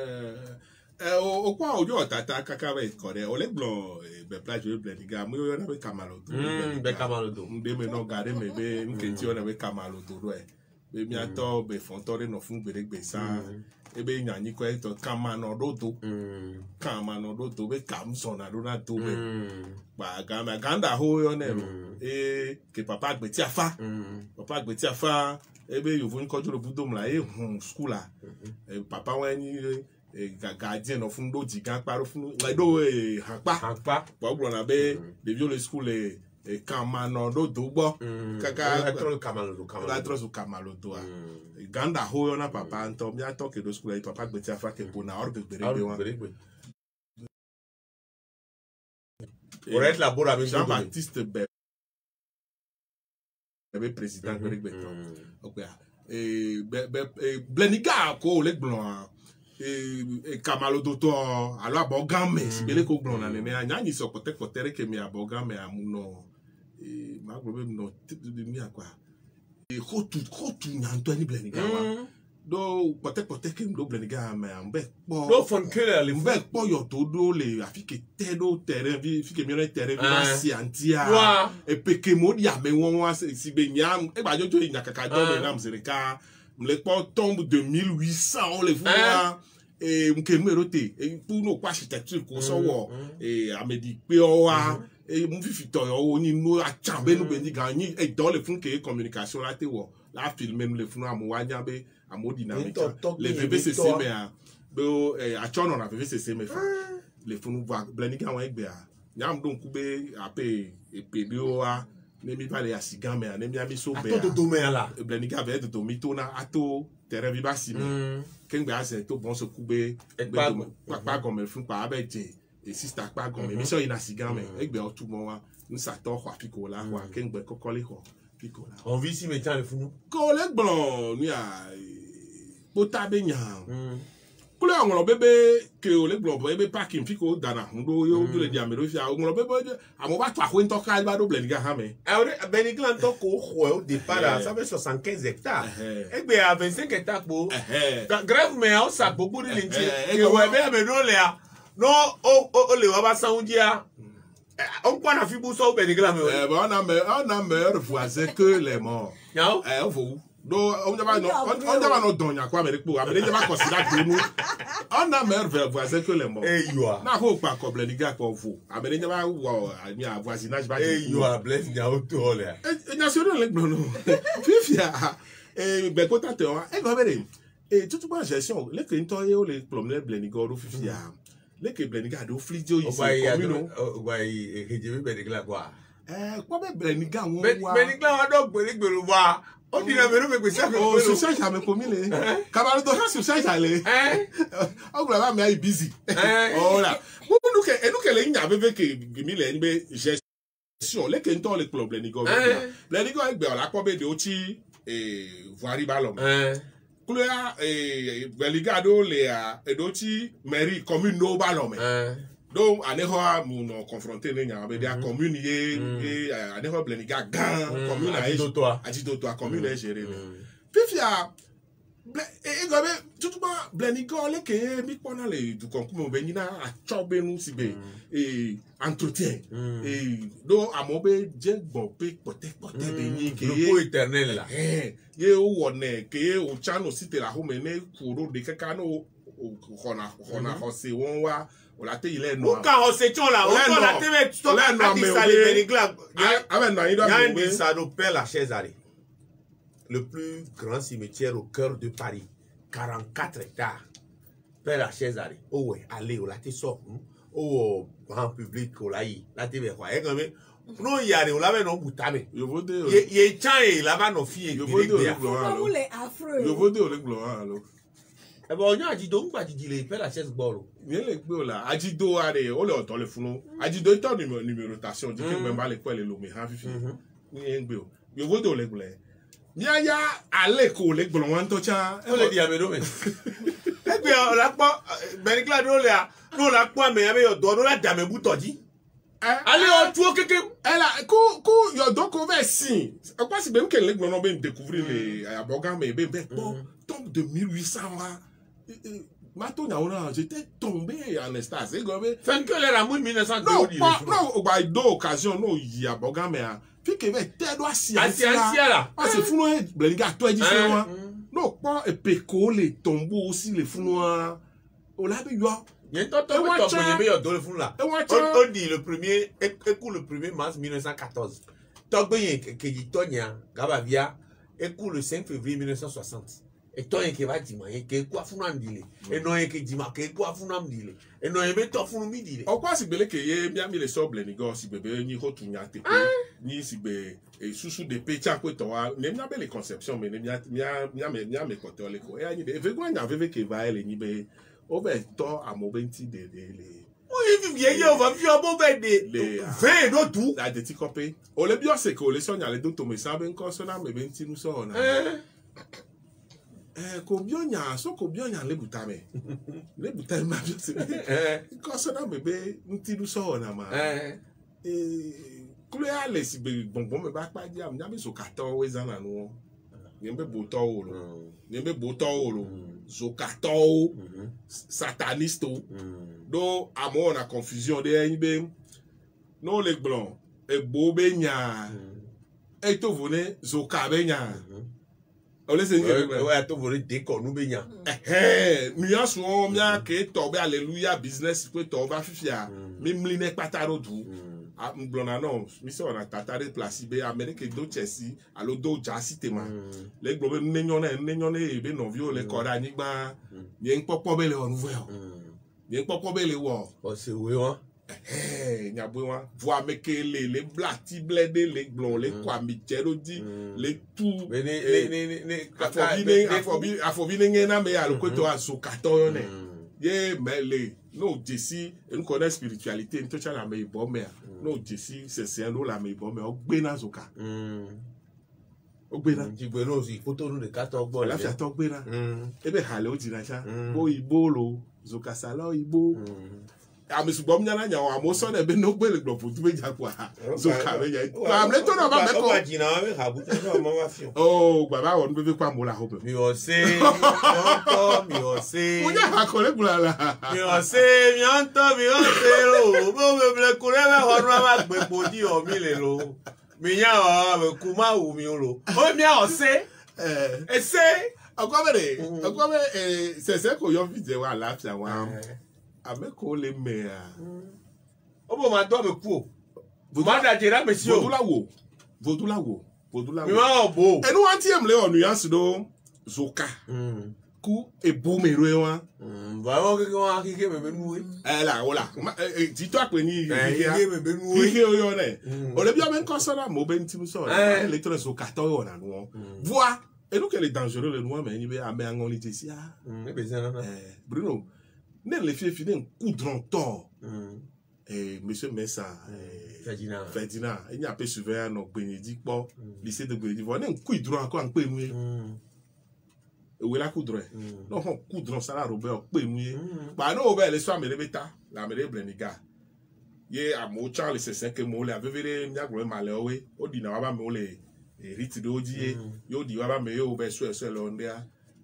o kwa ojo tata kaka be kore o le glo be place be Benigla mo yo na be Kamaloto be Kamaloto de me no gare me be nkenti o na be Kamaloto do e mi ato be fontore no fun gbere sa ebe nyanyi ko eto kama no dodo be kamson na do na to be ba gama ganda ho yo ne ke papa gbeti afa ebe yo fun kojo budo mla school a papa wa ni gardien no fun do jigan paro fun do hanpa ba gbo na be de viole school Kamano do gbo kaka Kamaloto Kamaloto ganda ho yo na papa nto mi ato ke do school papa gbeti afa ke bona or gbere be wa Oret la bora mi Jean-Baptiste be président gbere gbeto okwa Bleniga ko le gbon Kamaloto to alo abogan me sibele ko gbon na ne anya ni so pote ke mi abogan me amuno ma problem no de mi akwa hotu nyanto ni Bleniga wa do pote ke do Bleniga me ambe po do fon kele le mbe po yo to do le afike te do terrain vi fike mi terrain vi si antia e peke modi ame won si be nyam e gba jojo nyakaka do me nam sereka mle po tombe de 1800 on le voit mke numéroté et pour nos architecture ko so wo amedi pe o wa mu fifi to yo ni no a chambe no bendi gani e do le fun ke communication la te wo la filmer no le fun amu wa nyabe amu dynamique les VVCC me a do a chono na VVCC me fa le fun va Bleniga wa egbe a nyam don kube ape epe o wa ne mi pale asigan me ne mi abi so be ato do me ala Bleniga ve to mi to na ato terrain viba si me kengbe ase to bon so kube pa comme fun pa abeje et sister pa comme mi so ina sigan me egbe o tu mo wa nsa to kwa piko la wa kengbe kokole ko piko la on vit si me tan le funu ko le gbon ni a pota be nyan kule ngolo bebe ke o le gbon bebe parking piko dana ndo yo do le di amero fi a ngolo bebe amo ba twa ko nto ka ba do Bleniga ha me Benigla nto ko au départ ça fait 75 hectares egbe a 25 hectares po grève me o sa gbogbo ni nti ke we be amero le a no o le wa ba sanjia on kwa na fibu so Benigla me on a meilleur voisin que les morts vous do on va no donya kwa America America va considérer que nous on a meilleur voisin que les morts na ho pa ko Bleniga ko vous America va wo mi voisinage va Blaise nya o to le national le no fifia be ko tate o e go bere tutu ba gestion le que nto ye o le promener Bleniga o fifia le que Bleniga do flijo ici communo eje Benigla kwa kwa be Bleniga won wa Benigla wa do gbere wa On dit la mélodie, mais ça, oh, sur ça, j'ai commis les. Camarade, sur ça, j'allais. On va voir, mais busy. Oh là. Nous, que les gens avaient que les gestion, les gens les clubs, les négos. Les négos, la combien de outils et voirie ballon. Couleur et Beligado, les outils mairie commune no ballon. Donc, on est nous confronté les gens avec des communes et on est Bleniga gang commune à Ajidotoa commune à gérer. Puis il y a et comme tout le monde Bleniga les que mi pendant les du concours benina à chobenu sibe et entretien et donc à mobe je bopé peut-être béni que le éternel là. Ye o wonne que o chano site la homene kuro de kakano on a c'est on wa on l'a il est noir. Quand on s'est là, on l'a télé stop à ça les Benigla. Yann ça nous perd la chaise allée. Le plus grand cimetière au cœur de Paris, 44 hectares. Perd la chaise allée. Oh ouais, allez, on l'a té sort. Oh grand public on l'a y. La TV quoi. Et comme non il y a on l'avait non boutame. Je veux dire. Il est temps et là-bas nos filles. Je veux dire. Vous les affreux. Je veux dire le gloire alors. Eh ben, on a dit donc, pas dit les la chaise bolo. Bien les gars là, Ajido a des, on le téléphone. Ajido est en numérotation, dit que même pas les quoi les lomé, ha fifi. Ni ngbe. Je veux dire les gars. Bien ya aller ko les gars on tocha. On le dit à Médome. Eh bien, la pas Benigla do là, no la pas mais avec do la dame bouton dit. Allez, on trouve que elle a yo donc on va si. Quoi si même que les gars on va découvrir les abogan mais ben bon, tombe de 1800 Mato j'étais tombé en extase. Fin que les ramouilles 1900. Non, bah, deux occasions, non, il y a boga, mais puis que t'es doit si là. Ah, c'est fou, non, Blenga, toi, dis ça, non, pas et péco, les tombeaux aussi, les fous noirs. On l'a vu, on dit le premier, écoute le 1er mars 1914. Togboyen qui dit Tonya, Gabavia, écoute le 5 février 1960. Et toi qui va dire que quoi fou n'am dit et non que dit que quoi fou n'am dit et non mais toi fou n'am dit en quoi si belle que y bien mis les sobles les gars si bébé ni rotunya te ni si be et sous des pétia ko to nem na belle conception mais nem nya me côté le ko et ni be vego nya veve que va elle ni be o be to a mobenti de les oui vieille on va vivre bon ben de 20 d'autres tout la de ti copé o le bio c'est que le son ya le d'autres mais ça ben ko so na me benti nous so na Kobionya, so Kobionya le butame. Le butame ma bien c'est. Quand ça na bébé, nti du so na ma. Kule ale si be bonbon me ba pa dia, nya be so kato we zana no. Nyembe boto olo. Nyembe boto olo. So kato satanisto. Do amo na confusion de nybe. Non les blancs, e bobenya. E to vone zo kabenya. On laisse ouais to voler décor nous benya nuance on mia que tomber alléluia business que tomber fifia même liné pataro du a blona non mission on a tatare place be Amérique do Chelsea allo do jasi tema les globe nenyone be non vio les corps anigba yen popo be le nouvel yen popo be le wo o c'est oui hein nyabouwa voit me que les blati blede les blonds les quoi michero dit les tout les afobi ngena me alo ko to asokato yo ne ye mele no jesi nous connaît spiritualité nto chala me bo me no jesi c'est no la me bo me ogbe na zoka ogbe na jigbe no si photo no de kato ogbo la fi to ogbe na ebe hale o jira cha bo ibolo zoka sala ibo amesubom nyana nya wa mo so na be no gbe le gbo fotu be jakwa so ka be ya am le to na ba me ko jina wa me habu to mo wa fi oh baba won be kwa mo la hope mi o se mo nya ha ko le gula la mi o se lo bo me ble kure be ho na ma gbe podi o mi le lo mi nya o me kuma wu mi lo o mi o se ese akwa be se ko yo video wa la fi wa Ameko le mea. Obo ma do me ku o. Mada jera monsieur. Vodula wo. Mi ma obo. Enu anti emle onu yansi do zoka. ku ebomero vraiment que on a kiké me nous là voilà dis toi que ni kiké me nous kiké yo ne o le bien men consona mo ben ti so électron so carton yo na no voix et nous qu'elle est dangereux le noir mais ni be amé angoli ti si Bruno ne le fait finir coudron tort monsieur Messa Ferdinand il n'y a pas surveillant no Bénédicte po lycée de Bénédicte voilà un coup droit encore en peu nous où la coudron non coudron ça la Robert peu nous bah non Robert les soirs me rebeta la me rebleniga ye a mo Charles c'est 5 mo le avere nya gro malewe o di na wa ba me o le rite do di yo di wa ba me yo be so lo ndia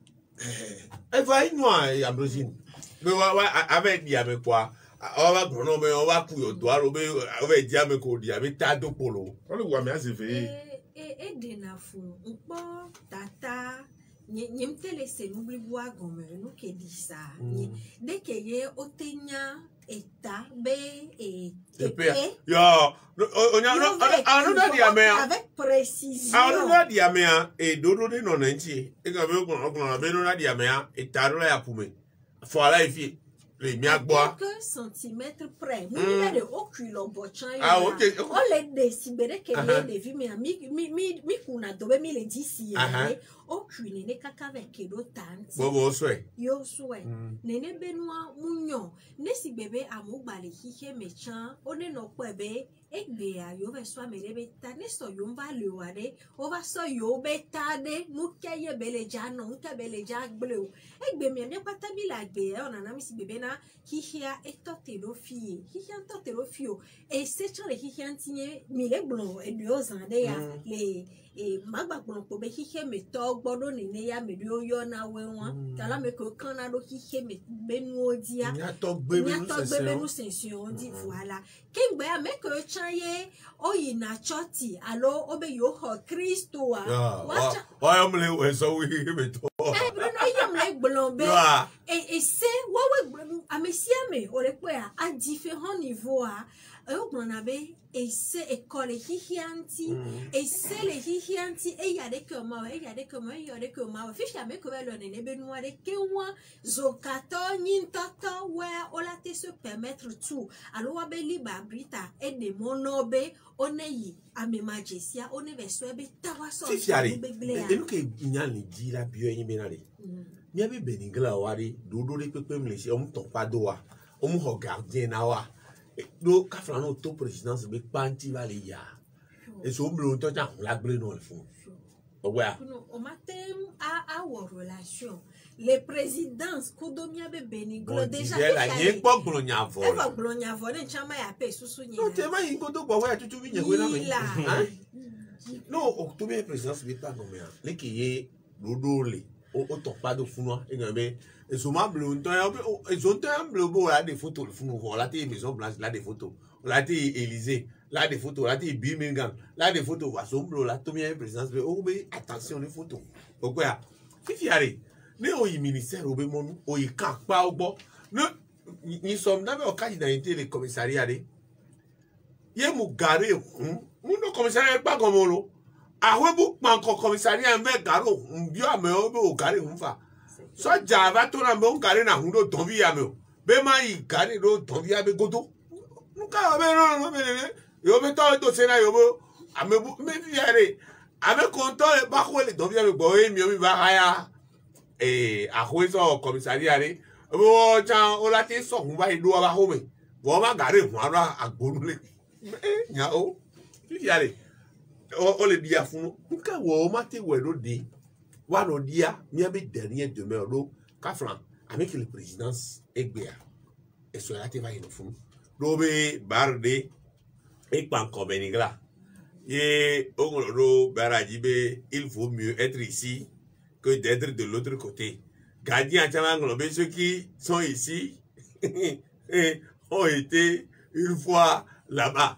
va y noir Ambrosine mais avec dia me quoi on va gro no me on va ku yo do arobe o be dia me ko dia me ta do polo on le voit mais azeve et de na fu npo tata nyem telese n'oubli bois gomme nous que dit ça dès que ye otenya eta be et yo on a dit avec précision on a dit et dodo de non enti e ka be on be no na di amea et taro ya pume fo ala ifi le mi agboa quelques centimètres près nous de oculo bochan OK on les décibere que les devi mi kuna dobe mi le disi aucune ne kaka avec kedo tanti bobo souhait yo souhait nene benua munyo nesi bébé amugbale hihe mechan one no kwebe egbe a yo ve so amerebe ta ne so yo mba le wade o va so yo beta de nu keye beleja no nke beleja gbele egbe mi ne kwata bi la gbe ona na mi si bébé na hihia etotero fie hihia totero fio e se chan le hihia ntinye mi le blon e dio zande ya le e magba gbon po be hihia me to gbodo nene ya me dio yo na we won kala me ko kan na do hihia me benu odia ya to gbebe nu sensation di voilà kengbe a me ko chaye oyi na choti alo obe yo ho Kristo a wacha o mle we so we me to Bruno yam le blon be et c'est we amesia me o le pe a différents niveaux a o blon abe et c'est école hihianti et c'est les hihianti et ya de que ma fiche ya me ko le ne be noir de ke wa zokato nyin toto we o la te se permettre tout alors abe liba brita et de monobe oneyi ame majesia one verso be tawaso e no ke nyali di la bio yin benale mi abi beningla wari dodo de pepe mlesi o mton pado wa o mu ho gardien na wa do ka flan auto présidence be panti va le ya et so blo to ta la gble no le fun o wa o matem a relation les présidences kodomia be beniglo déjà la yen po glonya vo e po glonya vo ne chama ya pe susu nyi no te ma yin ko to gbo wa tutu bi nye we na me no o to be présidence be pa gomia le ki ye dodo le o to pa do funwa e gan be et so ma blo nton ya e so nton blo bo la des photos le funu vo la te maison blanche la des photos la te Élysée là des photos là te Birmingham là des photos va so blo la to mi présidence be o be attention les photos o ko ya fifiare ne o yi ministère o be monu o yi kan pa ogbo ne ni som na be o ka identité le commissariat de ye mu gare mu no commissariat pa gomo lo ahwe bu pan ko commissariat me garo mbio ame o be o gare hunfa so java to na me o gare na hundo donvi ame o be ma yi gare do donvi ame godo nuka be no be yo be to se na yo bo ame bu me fiare ame konto e ba ko le donvi ame gbo e mi o mi ba haya ahwe so commissariat re o chan o la te so hun ba ido ba home wo ma gare hun ara agbonu le nya o fiare o le dia fun nka wo ma te we do de wa no dia mi abi dernier demain lo ka flan avec le présidence egbea et so la te va ino fun do be barde e pan ko benigla ye o baraji be il faut mieux être ici que d'être de l'autre côté. Gardien Tchalanglobe, ceux qui sont ici ont été une fois là-bas.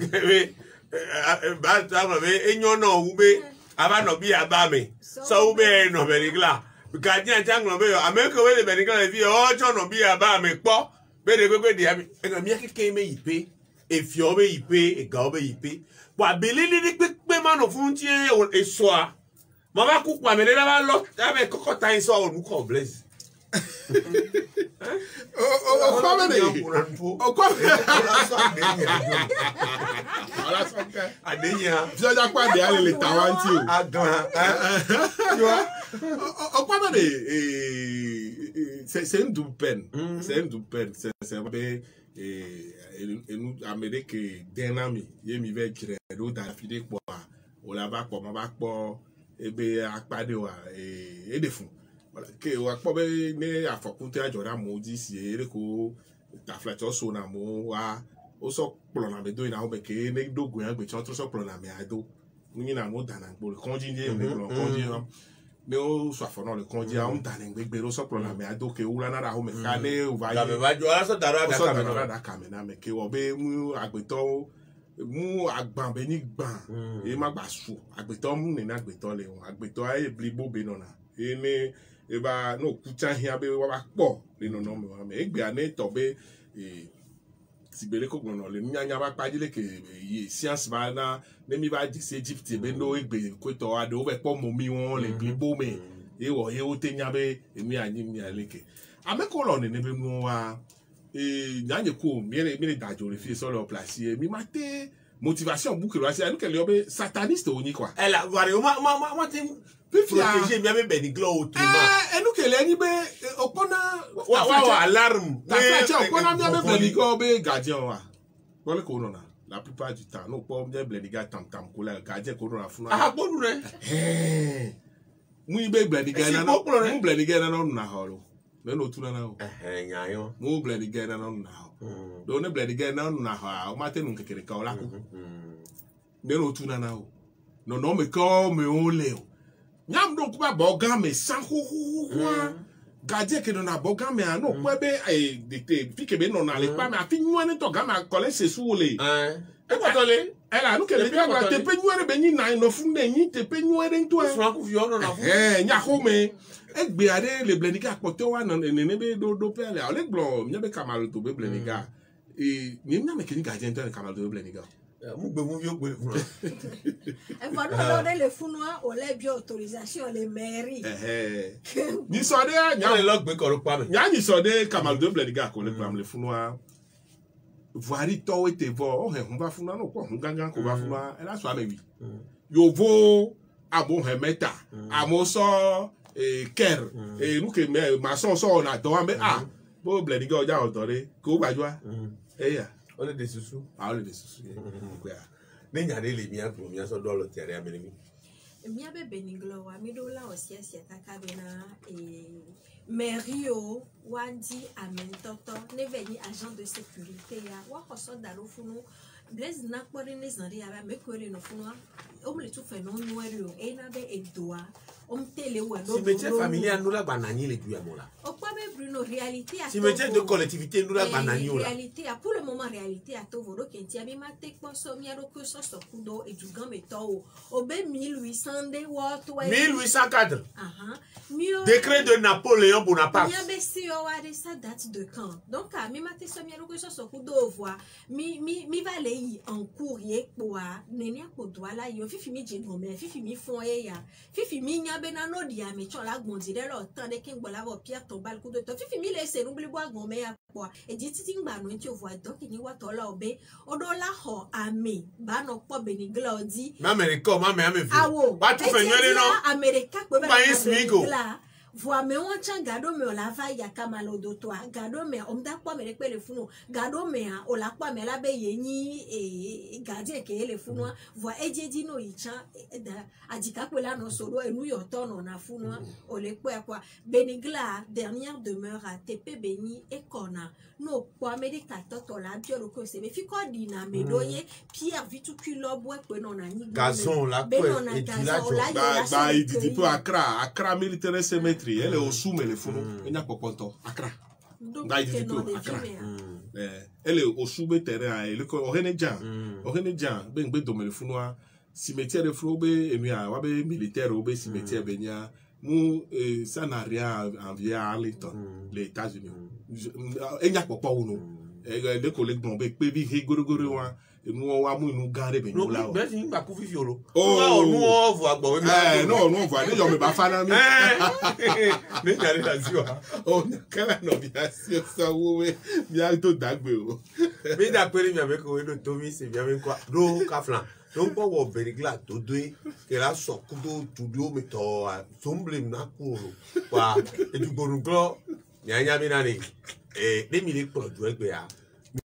Gardien Tchalanglobe, America, le Benigla, les filles, oh, John, be about me, pop, better go with the Ami, and a Miaki came IP, if you obey IP, a Gaube IP. But believe it, quick man of Funtier or a soir. Maman coupe ma mère là l'autre avec cocotin il sort nous qu'on blaze. C'est une double peine. C'est une double peine. C'est nous Amérique d'un ami, il m'y va tirer l'autre à filer quoi. On la va quoi, ma va quoi, et bien à pas de wa et des fonds. Voilà, que wa quoi ben ne a faculté à jora maudit si il ko ta flature sona mo wa o so plona be do ina o be ke ne do go yan be chon so plona me ado ni na mo dana gbo konji ni me plon konji ne o so afo no le konji a on dana gbe o so plona me ado ke ula na ra ho me ka ne o va La me va jo ala so dara da kamera me ke o be mu agbeto mu agban be ni gban e ma gba su agbeto mu ni na agbeto le won agbeto aye blibo be no na e ne e ba no kucha hia be wa po le no me wa me egbe ane to be sibele ko gbono le nyanya ba pajile ke science ba na ne mi ba di se Egypt be no egbe ko to ade o be po mo mi won le blibo me e wo ye o te nya be emi anyi mi aleke ameko lo ne be mu wa nyanye ko mi dajo le fi so le place mi mate motivation boucle wa si anu ke le obe sataniste oni quoi elle a voir moi te protéger bien be Beniglo autrement enu ke le ni be opona wa alarme ta flache opona bien be Beniglo be gardien wa wole ko no na la plupart du temps no po bien Beniglo tam ko la gardien ko no na funa ah bonu ne mu be Beniglo na no mu Beniglo na no na holo me no tuna na o nyayo mu Beniglo na no na ho do ne Beniglo na no na ho o ma te nu kekere ka o la ko me no tuna na o no me ko me o le o nyam do ko ba boga me san ho gardien ke no na boga me ano ko be de te fike be no na le pa me afi nwa ne to ga ma kole se su le e ko to le ela nu ke le bi agba te pe nwa be ni na no funde ni te pe nwa re nto so ku fi ono na fu nya ho me egbe ade le Beniglo apote wa na ne be do pe ale ole gbo nya be Kamal to be Beniglo ni na me ke ni gardien to Kamal to be Beniglo mu gbe mu yo gbe fun e fa no do le funwa o le bi autorisation le mairie ni so de nya le log gbe ko pa me nya ni so de Kamal to be Beniglo ko le pam le funwa voiri to ete vo o he hun ba funwa no ko hun gangan ko ba funwa e la so ame wi yo vo abo he meta amoso ker nu ke me ma so na to ambe bo Beniglo ja o to re ko gbajua ya on est des sous ole de susu quoi ne nya de le mia pro mia so do lo tere ameni mia be Beniglo wa mi do la o sia taka bena Merio wadi amentoto ne veni agent de sécurité ya wa ko so da lo funu Blaise na kwori ne zanri ya me ko le no funu o me tu fe no nuerio e na be edoa o mtele wa do cimetière familial nous la banani le puis amola o kwa be Bruno réalité à cimetière de collectivité nous la banani ola réalité à pour le moment réalité à to voro kenti abi ma te ko so mi aro ko so kudo e du gan meto o be 1800 de wa to 1804 mio décret de Napoléon Bonaparte mia be si o wa de ça date de quand donc a mi ma te so mi aro ko so kudo voir mi va le yi en courrier pour neni akodo ala yo fifi mi je no me fifi mi fon e ya fifi mi nya be na no dia me chon la gbondi de lo tan de kin gbola vo pierre to bal ku de to fifi mi le se nu bli bo agbon me ya po e di titi ngba no ti o vo donc ni wa to la obe odo la ho ami ba no po Beniglo di ma america ma me ame fi awo ba tu fe nyere no america pe ba smigo voa me won chan gado me o la va ya Kamal odo to gado me o mda po me le pe le funu gado me o la po me la be ye ni gardien ke le funu voa ejeji no icha da adika pe la no solo enu yo to no na funu o le pe kwa Beniglo dernière demeure à TP Beni e kona no po america to la bio lo ko se me fi ko di na me doye Pierre vitu kilo bo pe no na ni gazon la pe et tu la ba idi po Accra militaire cemetery elle est au soum le funu enya poponto Accra ba idi po Accra elle est au soum terrain elle ko orenejan ben do me le funu cimetière de funu be enu a wa be militaire o be cimetière benya mu ça n'a rien envié à Arlington les États-Unis enya popo uno de ko le gbon be pe bi he gorogoro wa enu wa mu inu gan de be nu la o be tin ba ku fifi olo oh nu o vo agbo we no vo de yo me ba fa na mi ne jare la si wa o kala no bi asi so wo we bi a to dagbe o mi da pere mi ame ko we do to mi se bi ame ko do ka flan donc po wo berigla to do ke la so ku do tudio mi to somble na ku wa e du gbo nya mi na ni de mi le pro ju egbe ya